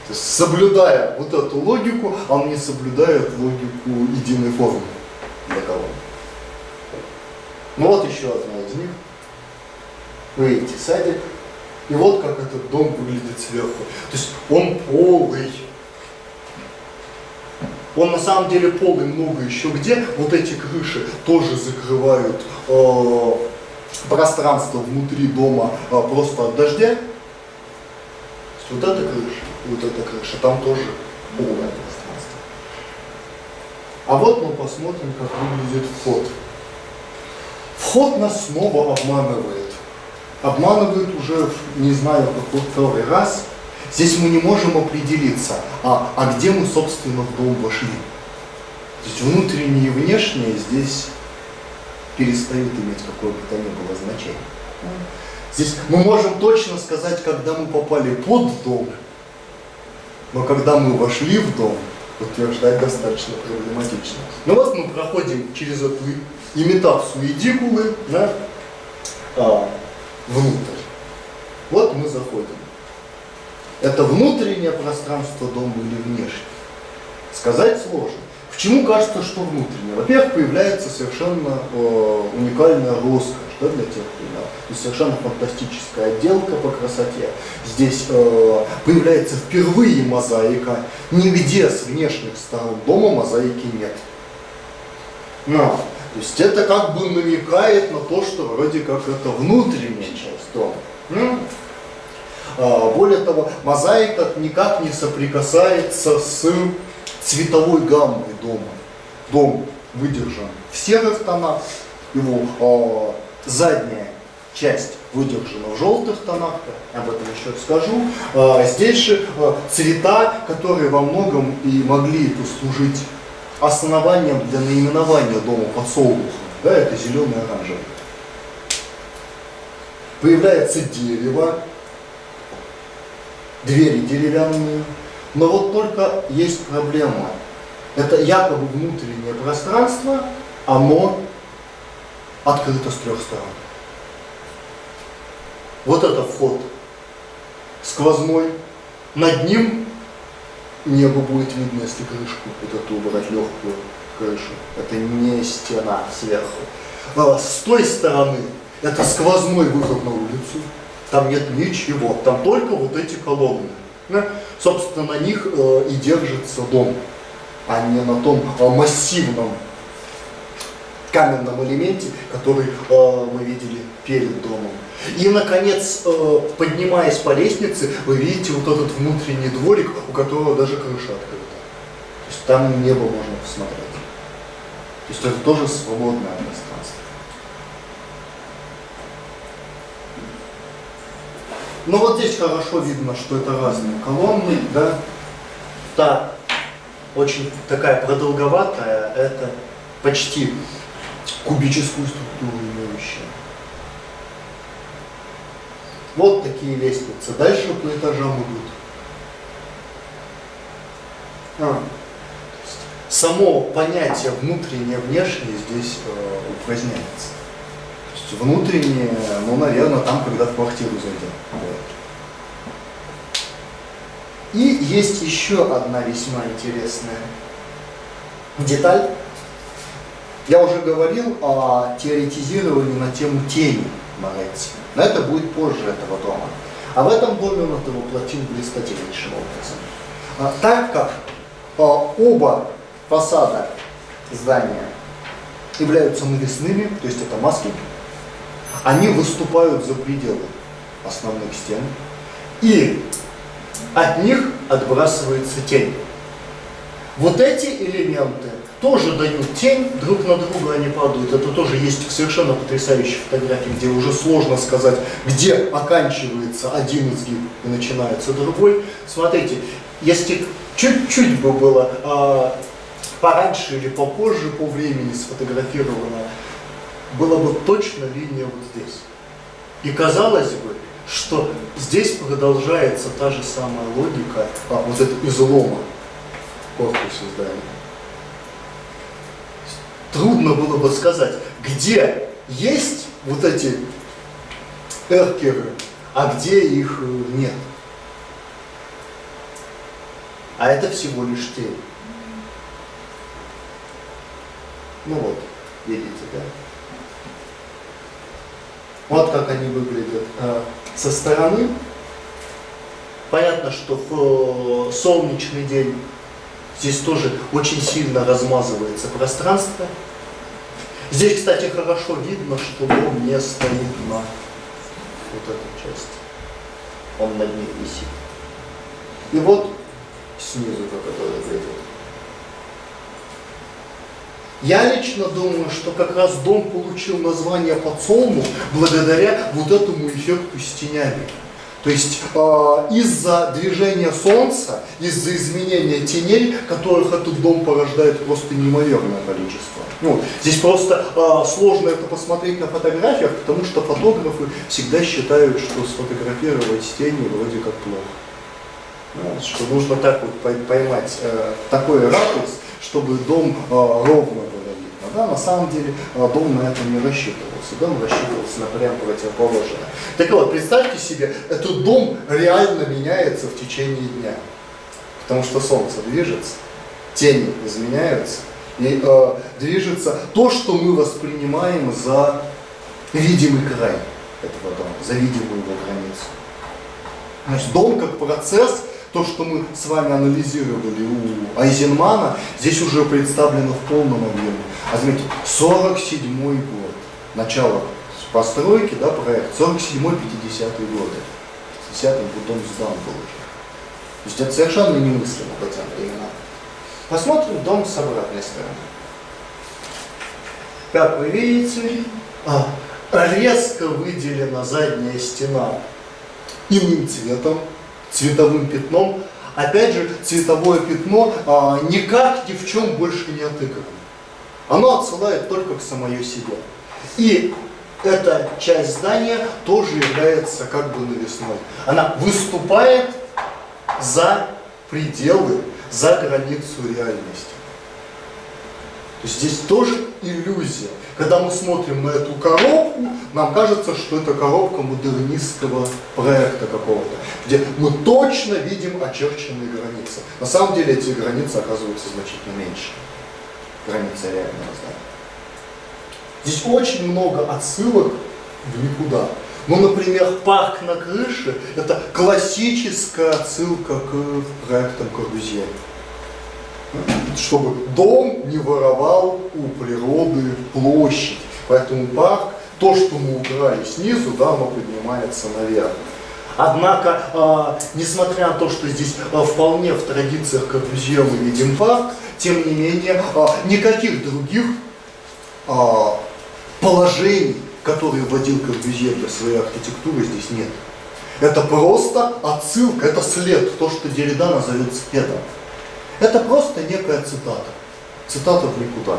То есть, соблюдая вот эту логику, он не соблюдает логику единой формы для колонн. Ну вот еще одна из них. Вы видите садик. И вот как этот дом выглядит сверху. То есть он полый. Он на самом деле полый много еще где. Вот эти крыши тоже закрывают пространство внутри дома просто от дождя. Вот эта крыша, вот эта крыша, там тоже полное пространство. А вот мы посмотрим, как выглядит вход. Вход нас снова обманывает. Обманывает уже, не знаю, какой второй раз. Здесь мы не можем определиться, а где мы, собственно, в дом вошли. То есть внутреннее и внешнее здесь перестают иметь какое бы то ни было значение. Здесь мы можем точно сказать, когда мы попали под дом, но когда мы вошли в дом, утверждать достаточно проблематично. Ну вот мы проходим через эту имитацию эдикулы, да, внутрь. Вот мы заходим. Это внутреннее пространство дома или внешнее? Сказать сложно. Почему кажется, что внутреннее? Во-первых, появляется совершенно уникальная роскошь, да, для тех времен. То есть совершенно фантастическая отделка по красоте. Здесь появляется впервые мозаика. Нигде с внешних сторон дома мозаики нет. Но, то есть это как бы намекает на то, что вроде как это внутренняя часть дома. Более того, мозаика никак не соприкасается с цветовой гаммой дома. Дом выдержан в серых тонах, его задняя часть выдержана в желтых тонах, об этом еще расскажу. Здесь же цвета, которые во многом и могли послужить основанием для наименования дома подсолнухом, да, это зеленый и оранжевый. Появляется дерево, двери деревянные, но вот только есть проблема. Это якобы внутреннее пространство, оно открыто с трех сторон. Вот это вход сквозной, над ним небо будет видно, если крышку вот эту убрать, легкую крышу. Это не стена сверху. С той стороны это сквозной выход на улицу. Там нет ничего, там только вот эти колонны. Собственно, на них и держится дом, а не на том массивном каменном элементе, который мы видели перед домом. И, наконец, поднимаясь по лестнице, вы видите вот этот внутренний дворик, у которого даже крыша открыта. То есть там небо можно посмотреть. То есть это тоже свободное пространство. Но вот здесь хорошо видно, что это разные колонны, да. Та очень такая продолговатая, это почти кубическую структуру имеющая. Вот такие лестницы. Дальше по этажам идут. Само понятие внутреннее, внешнее здесь упраздняется. То есть внутреннее, ну, наверное, там, когда в квартиру зайдем. И есть еще одна весьма интересная деталь. Я уже говорил о теоретизировании на тему тени Моретти. Но это будет позже этого дома. А в этом доме он это воплотил блистательнейшим образом. Так как оба фасада здания являются навесными, то есть это маски, они выступают за пределы основных стен, и от них отбрасывается тень. Вот эти элементы тоже дают тень, друг на друга они падают. Это тоже есть совершенно потрясающие фотографии, где уже сложно сказать, где оканчивается один изгиб и начинается другой. Смотрите, если чуть-чуть бы было пораньше или попозже по времени сфотографировано, была бы точно линия вот здесь. И казалось бы, что здесь продолжается та же самая логика вот этого излома в корпусе здания. Трудно было бы сказать, где есть вот эти эркеры, а где их нет. А это всего лишь тень. Ну вот, видите, да? Вот как они выглядят со стороны. Понятно, что в солнечный день здесь тоже очень сильно размазывается пространство. Здесь, кстати, хорошо видно, что дом не стоит на вот этой части. Он над ней висит. И вот снизу, как это выглядит. Я лично думаю, что как раз дом получил название подсолнух благодаря вот этому эффекту с тенями. То есть из-за движения Солнца, из-за изменения теней, которых этот дом порождает просто неимоверное количество. Ну, здесь просто сложно это посмотреть на фотографиях, потому что фотографы всегда считают, что сфотографировать тени вроде как плохо. Ну, что нужно так вот поймать такой ракурс, чтобы дом ровно было видно. Да? На самом деле дом на это не рассчитывался. Дом рассчитывался на прям противоположное. Так вот, представьте себе, этот дом реально меняется в течение дня. Потому что солнце движется, тени изменяются, и движется то, что мы воспринимаем за видимый край этого дома, за видимую его границу. Значит, дом как процесс, то, что мы с вами анализировали у Айзенмана, здесь уже представлено в полном объеме. А заметьте, 47-й год, начало постройки, да, проект, 47-50-е годы. В 50-м дом сдан был уже. То есть это совершенно немыслимо по тем временам. Посмотрим дом с обратной стороны. Как вы видите, резко выделена задняя стена иным цветом, цветовым пятном. Опять же, цветовое пятно никак ни в чем больше не отыграно. Оно отсылает только к самой себе. И эта часть здания тоже является как бы навесной. Она выступает за пределы, за границу реальности. То есть здесь тоже иллюзия. Когда мы смотрим на эту коробку, нам кажется, что это коробка модернистского проекта какого-то, где мы точно видим очерченные границы. На самом деле эти границы оказываются значительно меньше. Границы реального здания. Здесь очень много отсылок в никуда. Ну, например, парк на крыше – это классическая отсылка к проектам Корбюзье. Чтобы дом не воровал у природы площадь. Поэтому парк, то, что мы убрали снизу, да, оно поднимается наверх. Однако, несмотря на то, что здесь вполне в традициях Корбюзье мы видим парк, тем не менее, никаких других положений, которые вводил Корбюзье для своей архитектуры, здесь нет. Это просто отсылка, это след, то, что Деррида назовет следом. Это просто некая цитата. Цитата в никуда.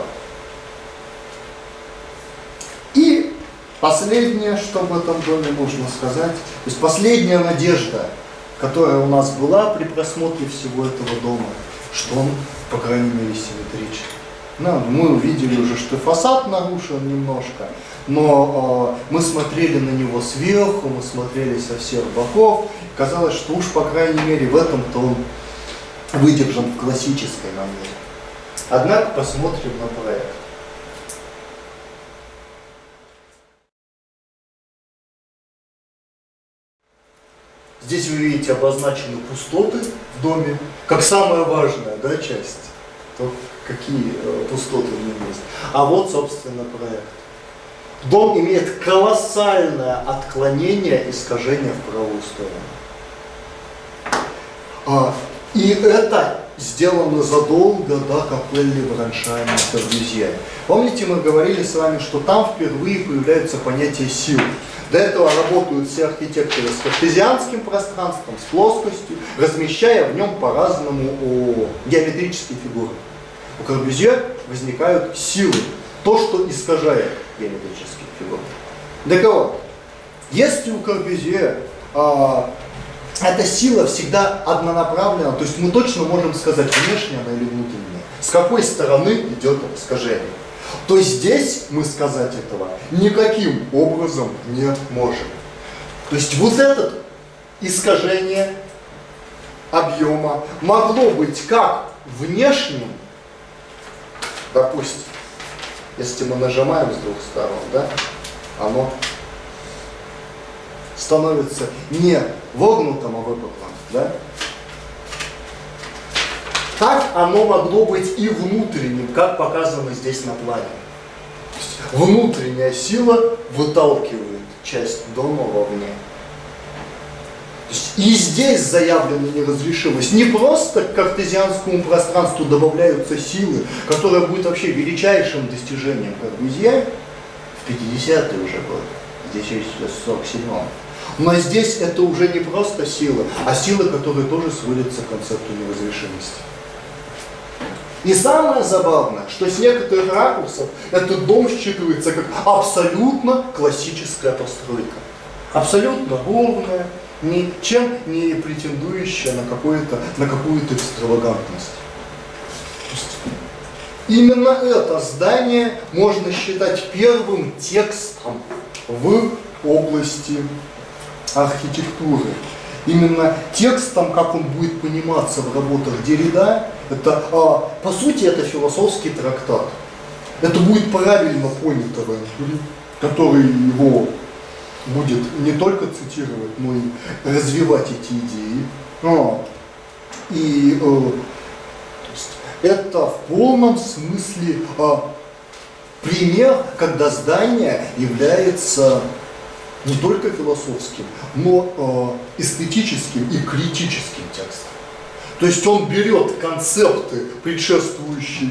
И последнее, что в этом доме нужно сказать, то есть последняя надежда, которая у нас была при просмотре всего этого дома, что он, по крайней мере, симметричен. Ну, мы увидели уже, что фасад нарушен немножко, но мы смотрели на него сверху, мы смотрели со всех боков, и казалось, что уж, по крайней мере, в этом-то он выдержан в классической манере. Однако посмотрим на проект. Здесь вы видите обозначены пустоты в доме, как самая важная, да, часть. То, какие пустоты в нем есть. А вот, собственно, проект. Дом имеет колоссальное отклонение, искажение в правую сторону. И это сделано задолго до капелли Броншайма Корбюзье. Помните, мы говорили с вами, что там впервые появляется понятие сил. До этого работают все архитекторы с картезианским пространством, с плоскостью, размещая в нем по-разному геометрические фигуры. У Корбюзье возникают силы, то, что искажает геометрические фигуры. Так вот, если у Корбюзье эта сила всегда однонаправлена, то есть мы точно можем сказать, внешняя она или внутренняя, с какой стороны идет искажение, то здесь мы сказать этого никаким образом не можем. То есть вот это искажение объема могло быть как внешним, допустим, если мы нажимаем с двух сторон, да, оно становится не вогнутым, а выпуклым, да? Так оно могло быть и внутренним, как показано здесь на плане. Внутренняя сила выталкивает часть дома вовне. И здесь заявлена неразрешимость. Не просто к картезианскому пространству добавляются силы, которая будет вообще величайшим достижением Корбюзье в 50-е уже годы, здесь есть в 47-м. Но здесь это уже не просто силы, а силы, которые тоже сводятся к концепту неразрешимости. И самое забавное, что с некоторых ракурсов этот дом считывается как абсолютно классическая постройка. Абсолютно ровная, ничем не претендующая на какую-то экстравагантность. Именно это здание можно считать первым текстом в области архитектуры. Именно текстом, как он будет пониматься в работах Деррида, это, по сути, это философский трактат. Это будет правильно понято Вентури, который его будет не только цитировать, но и развивать эти идеи. И это в полном смысле пример, когда здание является не только философским, но эстетическим и критическим текстом. То есть он берет концепты предшествующего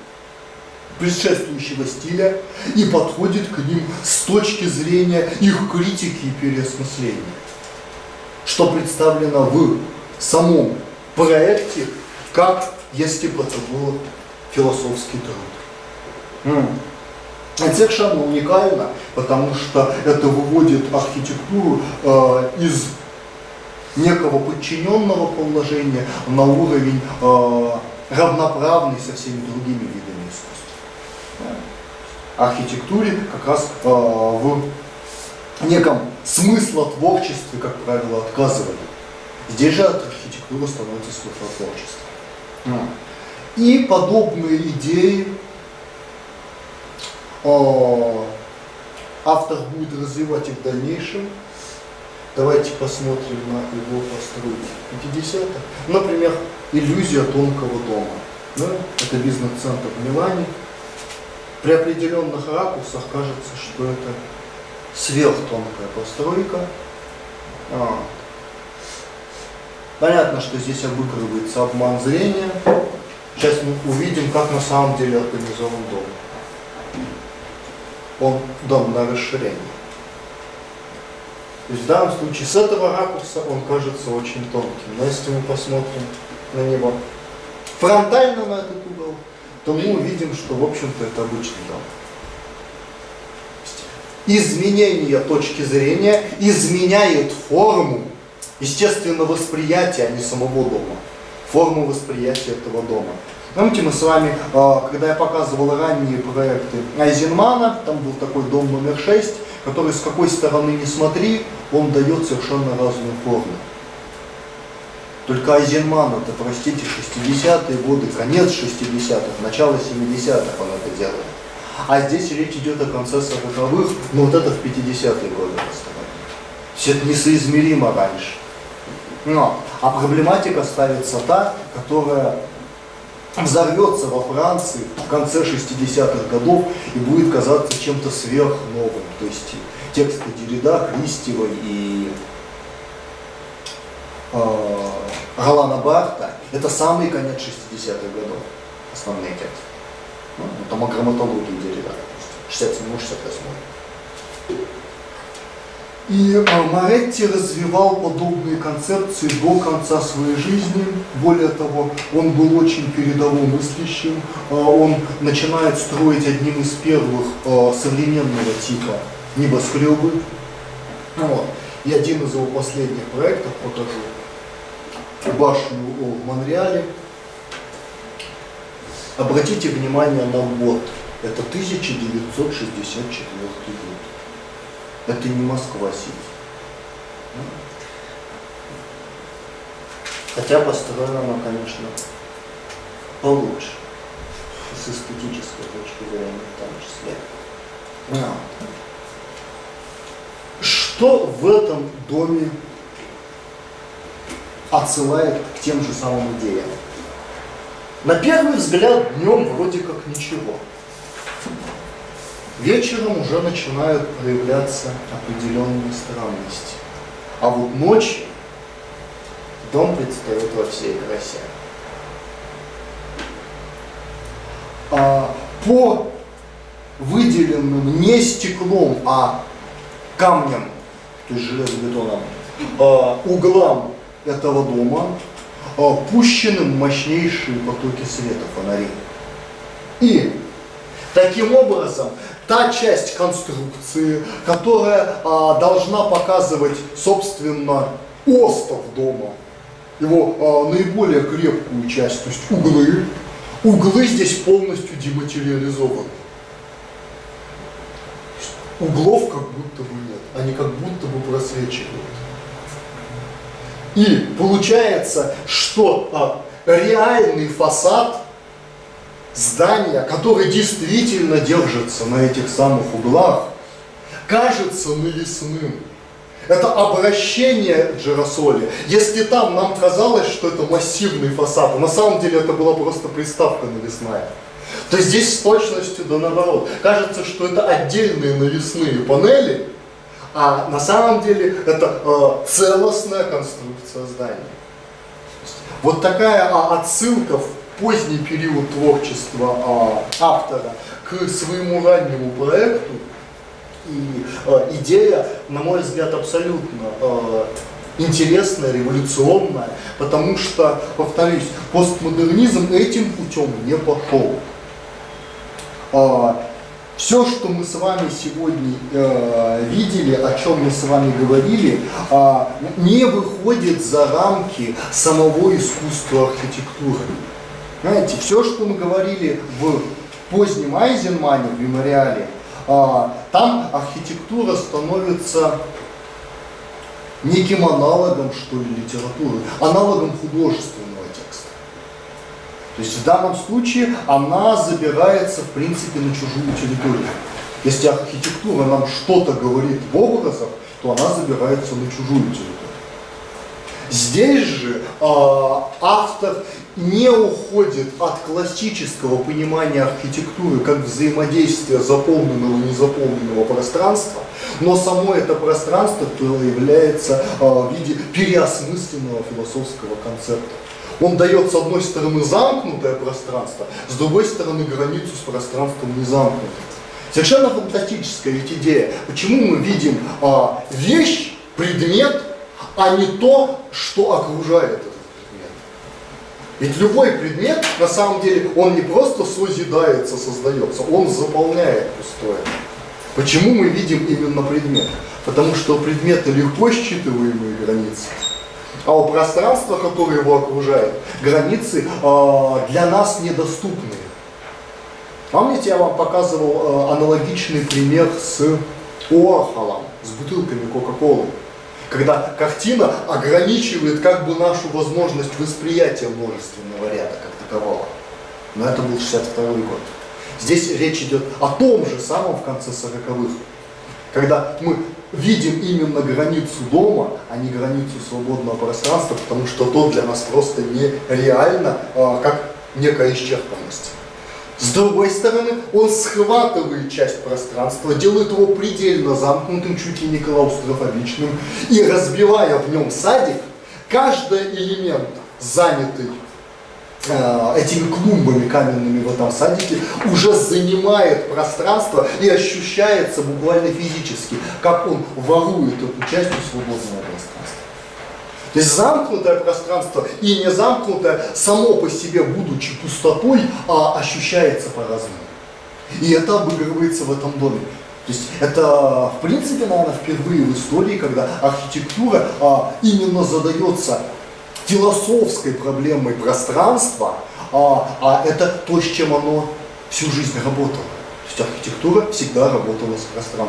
стиля и подходит к ним с точки зрения их критики и переосмысления, что представлено в самом проекте, как если бы это был философский труд. Это совершенно уникально, потому что это выводит архитектуру из некого подчиненного положения на уровень равноправный со всеми другими видами искусства. Архитектуре как раз в неком смыслотворчестве, как правило, отказывали. Здесь же от архитектуры становится смыслотворчество. И подобные идеи автор будет развивать их в дальнейшем. Давайте посмотрим на его постройки 50-х. Например, иллюзия тонкого дома. Да? Это бизнес-центр в Милане. При определенных ракурсах кажется, что это сверхтонкая постройка. Понятно, что здесь обыгрывается обман зрения. Сейчас мы увидим, как на самом деле организован дом. Он дом на расширение. То есть в данном случае с этого ракурса он кажется очень тонким. Но если мы посмотрим на него фронтально на этот угол, то мы увидим, что в общем-то это обычный дом. Изменение точки зрения изменяет форму, естественно, восприятия, а не самого дома. Форму восприятия этого дома. Помните, мы с вами, когда я показывал ранние проекты Айзенмана, там был такой дом номер 6, который с какой стороны не смотри, он дает совершенно разную форму. Только Айзенман, это, простите, 60-е годы, конец 60-х, начало 70-х он это делает. А здесь речь идет о конце 40-х, но вот это в 50-е годы поставили. Все это несоизмеримо раньше. А проблематика ставится та, которая взорвется во Франции в конце 60-х годов и будет казаться чем-то сверхновым. То есть тексты Деррида, Кристевой и Ролана Барта – это самый конец 60-х годов, основные тексты. Там о грамматологии Деррида, 67-68. И Моретти развивал подобные концепции до конца своей жизни. Более того, он был очень передово мыслящим. Он начинает строить одним из первых современного типа небоскребы. И один из его последних проектов, покажу башню в Монреале. Обратите внимание на год. Это 1964 год. Это не Москва-Сити. Хотя построено оно, конечно, получше. С эстетической точки зрения в том числе. Что в этом доме отсылает к тем же самым идеям? На первый взгляд днем вроде как ничего. Вечером уже начинают проявляться определенные странности. А вот ночью дом предстает во всей красе. По выделенным не стеклом, а камнем, то есть железобетоном, углам этого дома пущены мощнейшие потоки света фонарей. И таким образом та часть конструкции, которая должна показывать, собственно, остов дома, его наиболее крепкую часть, то есть углы здесь полностью дематериализованы. Углов как будто бы нет, они как будто бы просвечивают. И получается, что реальный фасад здания, который действительно держится на этих самых углах, кажется навесным. Это обращение Джерасоли. Если там нам казалось, что это массивный фасад, а на самом деле это была просто приставка навесная, то здесь с точностью да наоборот. Кажется, что это отдельные навесные панели, а на самом деле это целостная конструкция здания. Вот такая отсылка в поздний период творчества автора к своему раннему проекту. И идея, на мой взгляд, абсолютно интересная, революционная, потому что, повторюсь, постмодернизм этим путем не пошел. Все, что мы с вами сегодня видели, о чем мы с вами говорили, не выходит за рамки самого искусства архитектуры. Знаете, все, что мы говорили в позднем Айзенмане, в мемориале, там архитектура становится неким аналогом, что ли, литературы, аналогом художественного текста. То есть в данном случае она забирается, в принципе, на чужую территорию. Если архитектура нам что-то говорит в образах, то она забирается на чужую территорию. Здесь же автор не уходит от классического понимания архитектуры как взаимодействия заполненного и незаполненного пространства, но само это пространство проявляется в виде переосмысленного философского концепта. Он дает с одной стороны замкнутое пространство, с другой стороны границу с пространством незамкнутым. Совершенно фантастическая ведь идея. Почему мы видим вещь, предмет, а не то, что окружает этот предмет. Ведь любой предмет, на самом деле, он не просто созидается, создается, он заполняет пустое. Почему мы видим именно предмет? Потому что у предмета легко считываемые границы, а у пространства, которое его окружает, границы для нас недоступны. Помните, я вам показывал аналогичный пример с Уорхолом, с бутылками Кока-Колы? Когда картина ограничивает как бы нашу возможность восприятия множественного ряда как такового. Но это был 1962 год. Здесь речь идет о том же самом в конце 40-х. Когда мы видим именно границу дома, а не границу свободного пространства, потому что то для нас просто нереально, как некая исчерпанность. С другой стороны, он схватывает часть пространства, делает его предельно замкнутым, чуть ли не клаустрофобичным, и разбивая в нем садик, каждый элемент, занятый этими клумбами каменными в этом садике, уже занимает пространство и ощущается буквально физически, как он ворует эту часть свободного пространства. То есть замкнутое пространство и не замкнутое само по себе, будучи пустотой, ощущается по-разному. И это обыгрывается в этом доме. То есть это, в принципе, наверное, впервые в истории, когда архитектура именно задается философской проблемой пространства, а это то, с чем оно всю жизнь работало. То есть архитектура всегда работала с пространством заполненным и пространством не заполненным.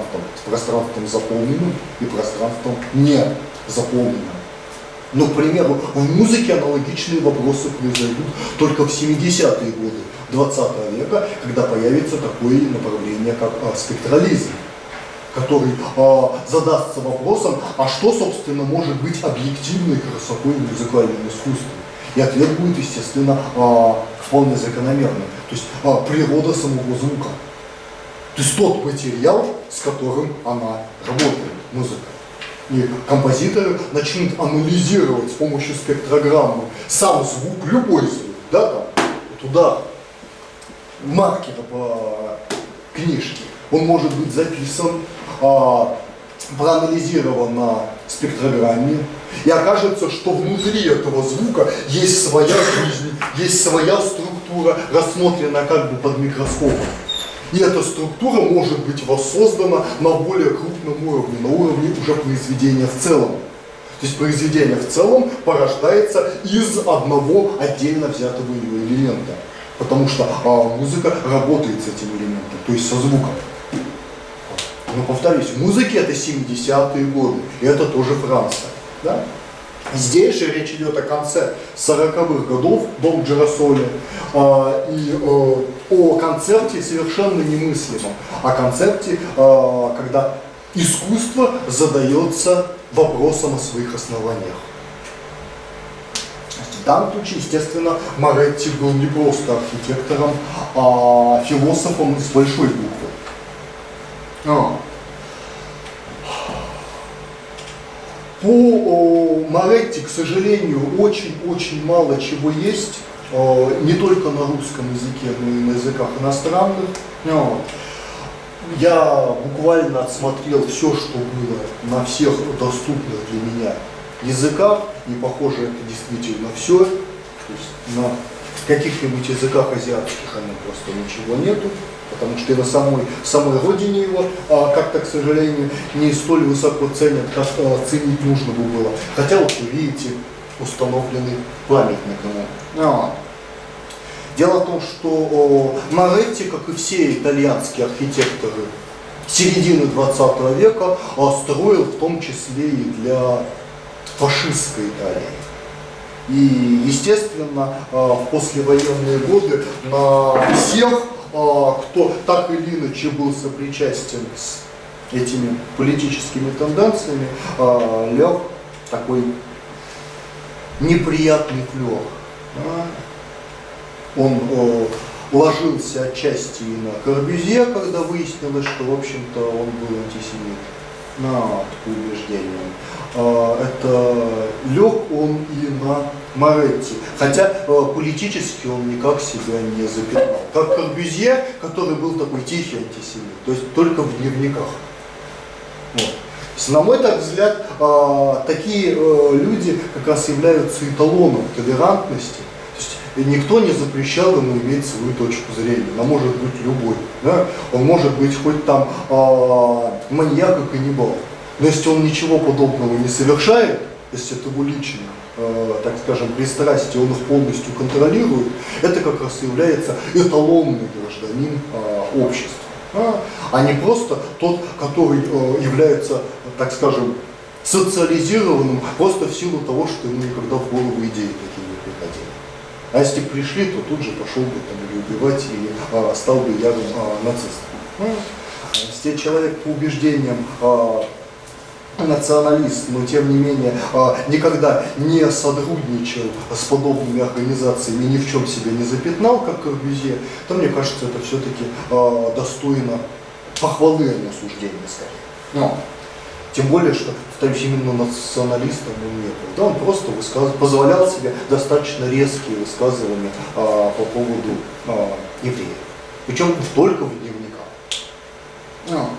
Но, к примеру, в музыке аналогичные вопросы произойдут только в 70-е годы 20 века, когда появится такое направление, как спектрализм, который задастся вопросом, а что, собственно, может быть объективной красотой в музыкальном искусстве? И ответ будет, естественно, вполне закономерным. То есть природа самого звука. То есть тот материал, с которым она работает, музыка. И композиторы начнут анализировать с помощью спектрограммы сам звук, любой звук, да, там, туда, маркера по книжке. Он может быть записан, проанализирован на спектрограмме, и окажется, что внутри этого звука есть своя жизнь, есть своя структура, рассмотренная как бы под микроскопом. И эта структура может быть воссоздана на более крупном уровне, на уровне уже произведения в целом. То есть произведение в целом порождается из одного отдельно взятого ее элемента. Потому что музыка работает с этим элементом, то есть со звуком. Но повторюсь, музыки это 70-е годы, и это тоже Франция. Да? Здесь же речь идет о конце 40-х годов, дом Джерасоли, и о концепте совершенно немыслимом, о концепте, когда искусство задается вопросом о своих основаниях. В данном случае, естественно, Моретти был не просто архитектором, а философом с большой буквы. По Моретти, к сожалению, очень-очень мало чего есть, не только на русском языке, но и на языках иностранных. Я буквально отсмотрел все, что было на всех доступных для меня языках, и похоже, это действительно все. То есть на каких-нибудь языках азиатских о нем просто ничего нету, потому что и на самой родине его как-то, к сожалению, не столь высоко ценят, как ценить нужно бы было. Хотя вот вы видите, установленный памятник ему. Дело в том, что Моретти, как и все итальянские архитекторы середины 20 века, строил в том числе и для фашистской Италии. И, естественно, в послевоенные годы на всех, кто так или иначе был сопричастен с этими политическими тенденциями, лег такой неприятный флёр. Он ложился отчасти и на Корбюзье, когда выяснилось, что, в общем-то, он был антисемит, по убеждениям. Это лег он и на Моретти, хотя политически он никак себя не запятнал. Как Корбюзье, который был такой тихий антисемит, то есть только в дневниках. Вот. На мой взгляд, такие люди как раз являются эталоном толерантности. И никто не запрещал ему иметь свою точку зрения, она может быть любой. Да? Он может быть хоть там маньяк и каннибал. Но если он ничего подобного не совершает, если это его личное, так скажем, пристрастие, он их полностью контролирует, это как раз является эталонный гражданин общества. А не просто тот, который является, так скажем, социализированным просто в силу того, что ему никогда в голову идеи такие не приходили. А если пришли, то тут же пошел бы там или убивать, или стал бы ярым нацистом. Если человек по убеждениям националист, но тем не менее никогда не сотрудничал с подобными организациями, ни в чем себя не запятнал, как Корбюзье, то мне кажется, это все-таки достойно похвалы, а не осуждения скорее. Тем более, что, повторюсь, именно националистом он не был. Да, он просто позволял себе достаточно резкие высказывания по поводу евреев. Причем только в дневниках.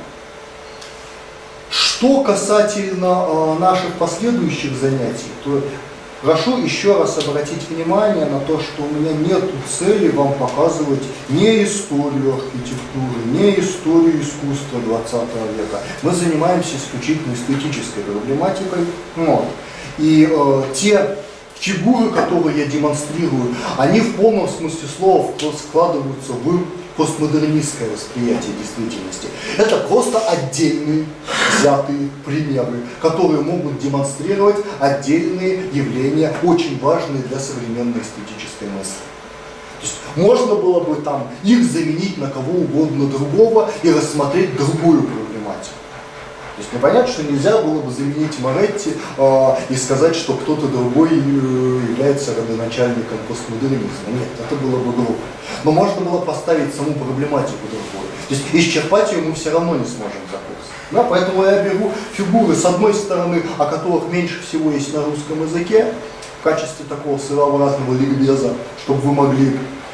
Что касательно наших последующих занятий, то прошу еще раз обратить внимание на то, что у меня нет цели вам показывать не историю архитектуры, не историю искусства 20 века. Мы занимаемся исключительно эстетической проблематикой. И те фигуры, которые я демонстрирую, они в полном смысле слова складываются в постмодернистское восприятие действительности. Это просто отдельные взятые примеры, которые могут демонстрировать отдельные явления, очень важные для современной эстетической мысли. То есть можно было бы там их заменить на кого угодно другого и рассмотреть другую проблематику. То есть понятно, что нельзя было бы заменить Моретти и сказать, что кто-то другой является родоначальником постмодернизма. Нет, это было бы глупо. Но можно было поставить саму проблематику другой. То есть исчерпать ее мы все равно не сможем за курс. Да, поэтому я беру фигуры, с одной стороны, о которых меньше всего есть на русском языке, в качестве такого своеобразного ликбеза, чтобы вы могли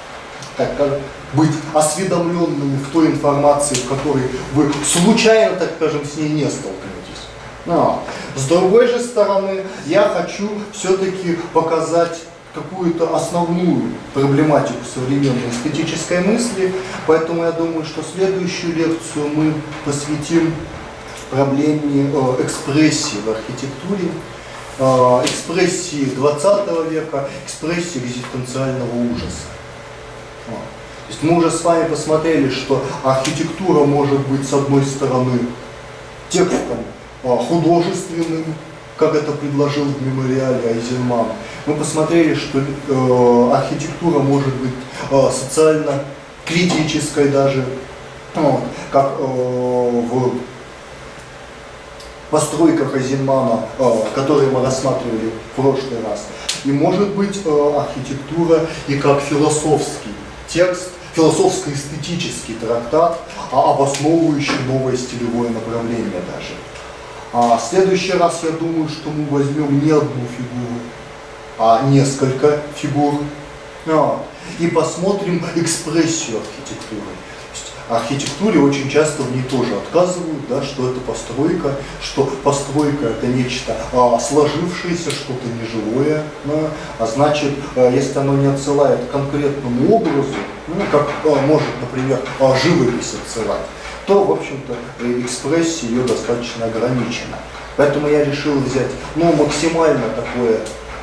быть осведомленными в той информации, в которой вы случайно, так скажем, с ней не столкнетесь. С другой же стороны, я хочу все-таки показать какую-то основную проблематику современной эстетической мысли, поэтому я думаю, что следующую лекцию мы посвятим проблеме экспрессии в архитектуре, экспрессии 20 века, экспрессии экзистенциального ужаса. То есть мы уже с вами посмотрели, что архитектура может быть с одной стороны текстом художественным, как это предложил в мемориале Айзенман. Мы посмотрели, что архитектура может быть социально-критической даже, как в постройках Айзенмана, которые мы рассматривали в прошлый раз. И может быть архитектура и как философский текст, философско-эстетический трактат, обосновывающий новое стилевое направление даже. А в следующий раз, я думаю, что мы возьмем не одну фигуру, а несколько фигур, и посмотрим экспрессию архитектуры. Архитектуре очень часто в ней тоже отказывают, да, что это постройка, что постройка это нечто сложившееся, что-то неживое, да, а значит, если оно не отсылает к конкретному образу, как может, например, живопись отсылать, то, в общем-то, экспрессия ее достаточно ограничена. Поэтому я решил взять максимально такое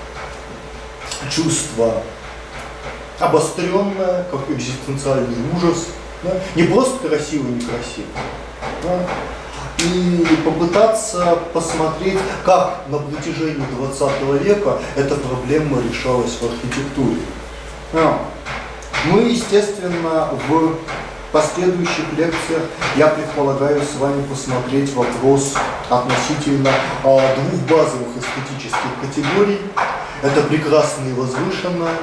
чувство обостренное, как экзистенциальный ужас, да? Не просто красиво, некрасиво. Да? И попытаться посмотреть, как на протяжении 20 века эта проблема решалась в архитектуре. Мы, естественно, в последующих лекциях, я предполагаю, с вами посмотреть вопрос относительно двух базовых эстетических категорий. Это прекрасное и возвышенное.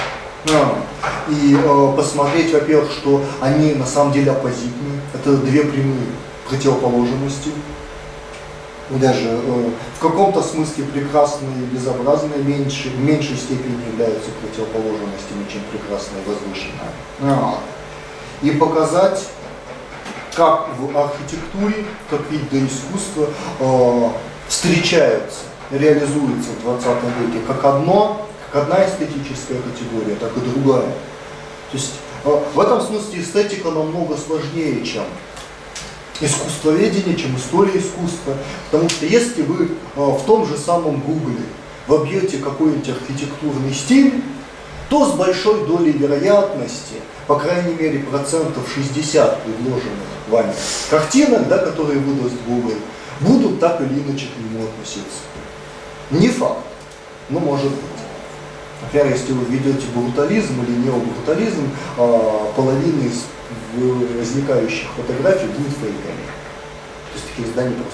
И посмотреть, во-первых, что они на самом деле оппозитны. Это две прямые противоположности. Даже в каком-то смысле прекрасные и безобразные в меньшей степени являются противоположностями, чем прекрасное и возвышенное. И показать, как в архитектуре, как вид до искусства встречаются, реализуются в 20 веке как одна эстетическая категория, так и другая. То есть в этом смысле эстетика намного сложнее, чем искусствоведение, чем история искусства. Потому что если вы в том же самом Гугле вобьете какой-нибудь архитектурный стиль, то с большой долей вероятности, по крайней мере процентов 60 предложенных вами картинок, да, которые выдаст Google, будут так или иначе к нему относиться. Не факт, но может быть. Например, если вы ведете брутализм или необрутализм, половина из возникающих фотографий будет фейками. То есть таких зданий просто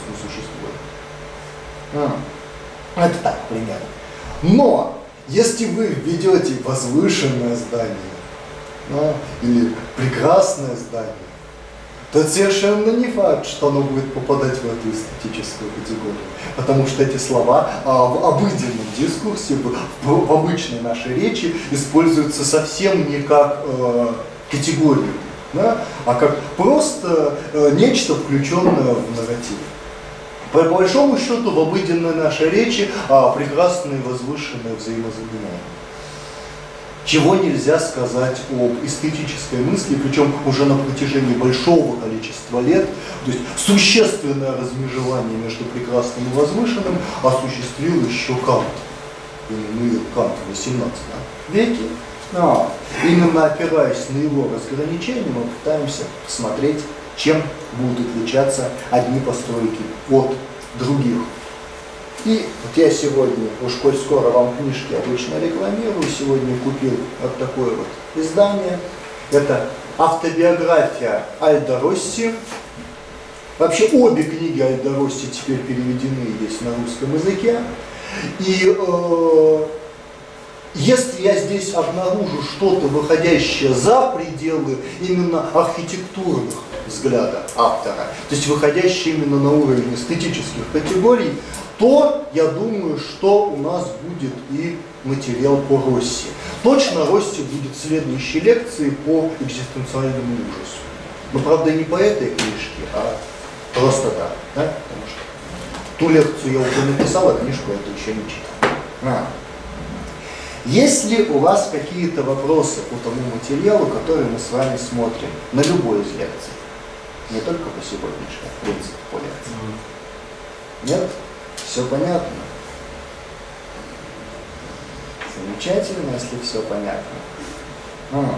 не существует. Это так, примерно. Но если вы введете возвышенное здание, или прекрасное здание, то это совершенно не факт, что оно будет попадать в эту эстетическую категорию. Потому что эти слова в обыденном дискурсе, в обычной нашей речи используются совсем не как категорию, да, а как просто нечто, включенное в нарратив. По большому счету в обыденной нашей речи прекрасные и возвышенные взаимозаменяемые. Чего нельзя сказать об эстетической мысли, причем уже на протяжении большого количества лет, то есть существенное размежевание между прекрасным и возвышенным осуществил еще Кант. Кант в XVIII веке. Именно опираясь на его разграничение, мы пытаемся посмотреть, чем будут отличаться одни постройки от других. И вот я сегодня, уж коль скоро вам книжки обычно рекламирую, сегодня купил вот такое вот издание. Это автобиография Альдо Росси. Вообще обе книги Альдо Росси теперь переведены и есть на русском языке. И если я здесь обнаружу что-то, выходящее за пределы именно архитектурных взглядов автора, то есть выходящее именно на уровень эстетических категорий, то я думаю, что у нас будет и материал по Росси. Точно Росси будет в следующей лекции по экзистенциальному ужасу. Но правда не по этой книжке, а просто так, да? Потому что ту лекцию я уже написал, а книжку эту еще не читал. Есть ли у вас какие-то вопросы по тому материалу, который мы с вами смотрим на любой из лекций? Не только по сегодняшней, в принципе, по лекции. Нет? Все понятно? Замечательно, если все понятно.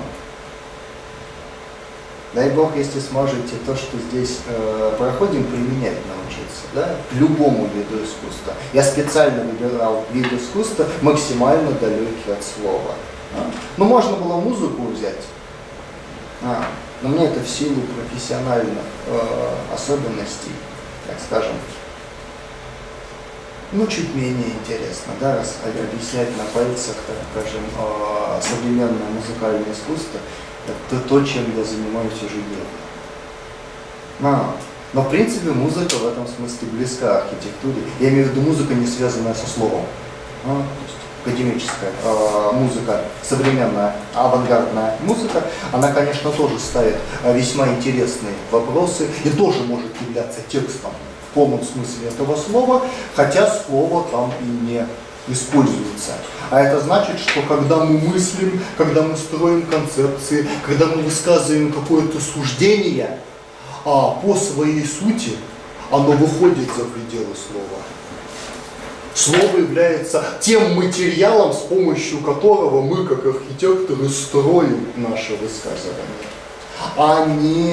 Дай Бог, если сможете то, что здесь проходим, применять научиться, да? К любому виду искусства. Я специально выбирал вид искусства максимально далекий от слова. Ну, можно было музыку взять, но мне это в силу профессиональных особенностей, так скажем, ну, чуть менее интересно, да, объяснять на пальцах, так скажем, современное музыкальное искусство. Это то, чем я занимаюсь ежедневно. Но в принципе музыка в этом смысле близка архитектуре. Я имею в виду музыка, не связанная со словом. То есть академическая музыка, современная авангардная музыка, она, конечно, тоже ставит весьма интересные вопросы и тоже может являться текстом в полном смысле этого слова, хотя слово там и не используется. А это значит, что когда мы мыслим, когда мы строим концепции, когда мы высказываем какое-то суждение, по своей сути оно выходит за пределы слова. Слово является тем материалом, с помощью которого мы, как архитекторы, строим наше высказывание, а не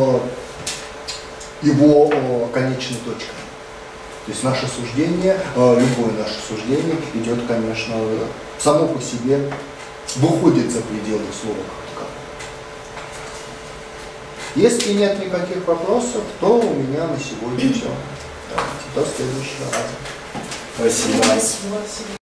его конечной точкой. То есть наше суждение, любое наше суждение идет, конечно, само по себе, выходит за пределы слова как такового. Если нет никаких вопросов, то у меня на сегодня все. Давайте до следующего раза. Спасибо.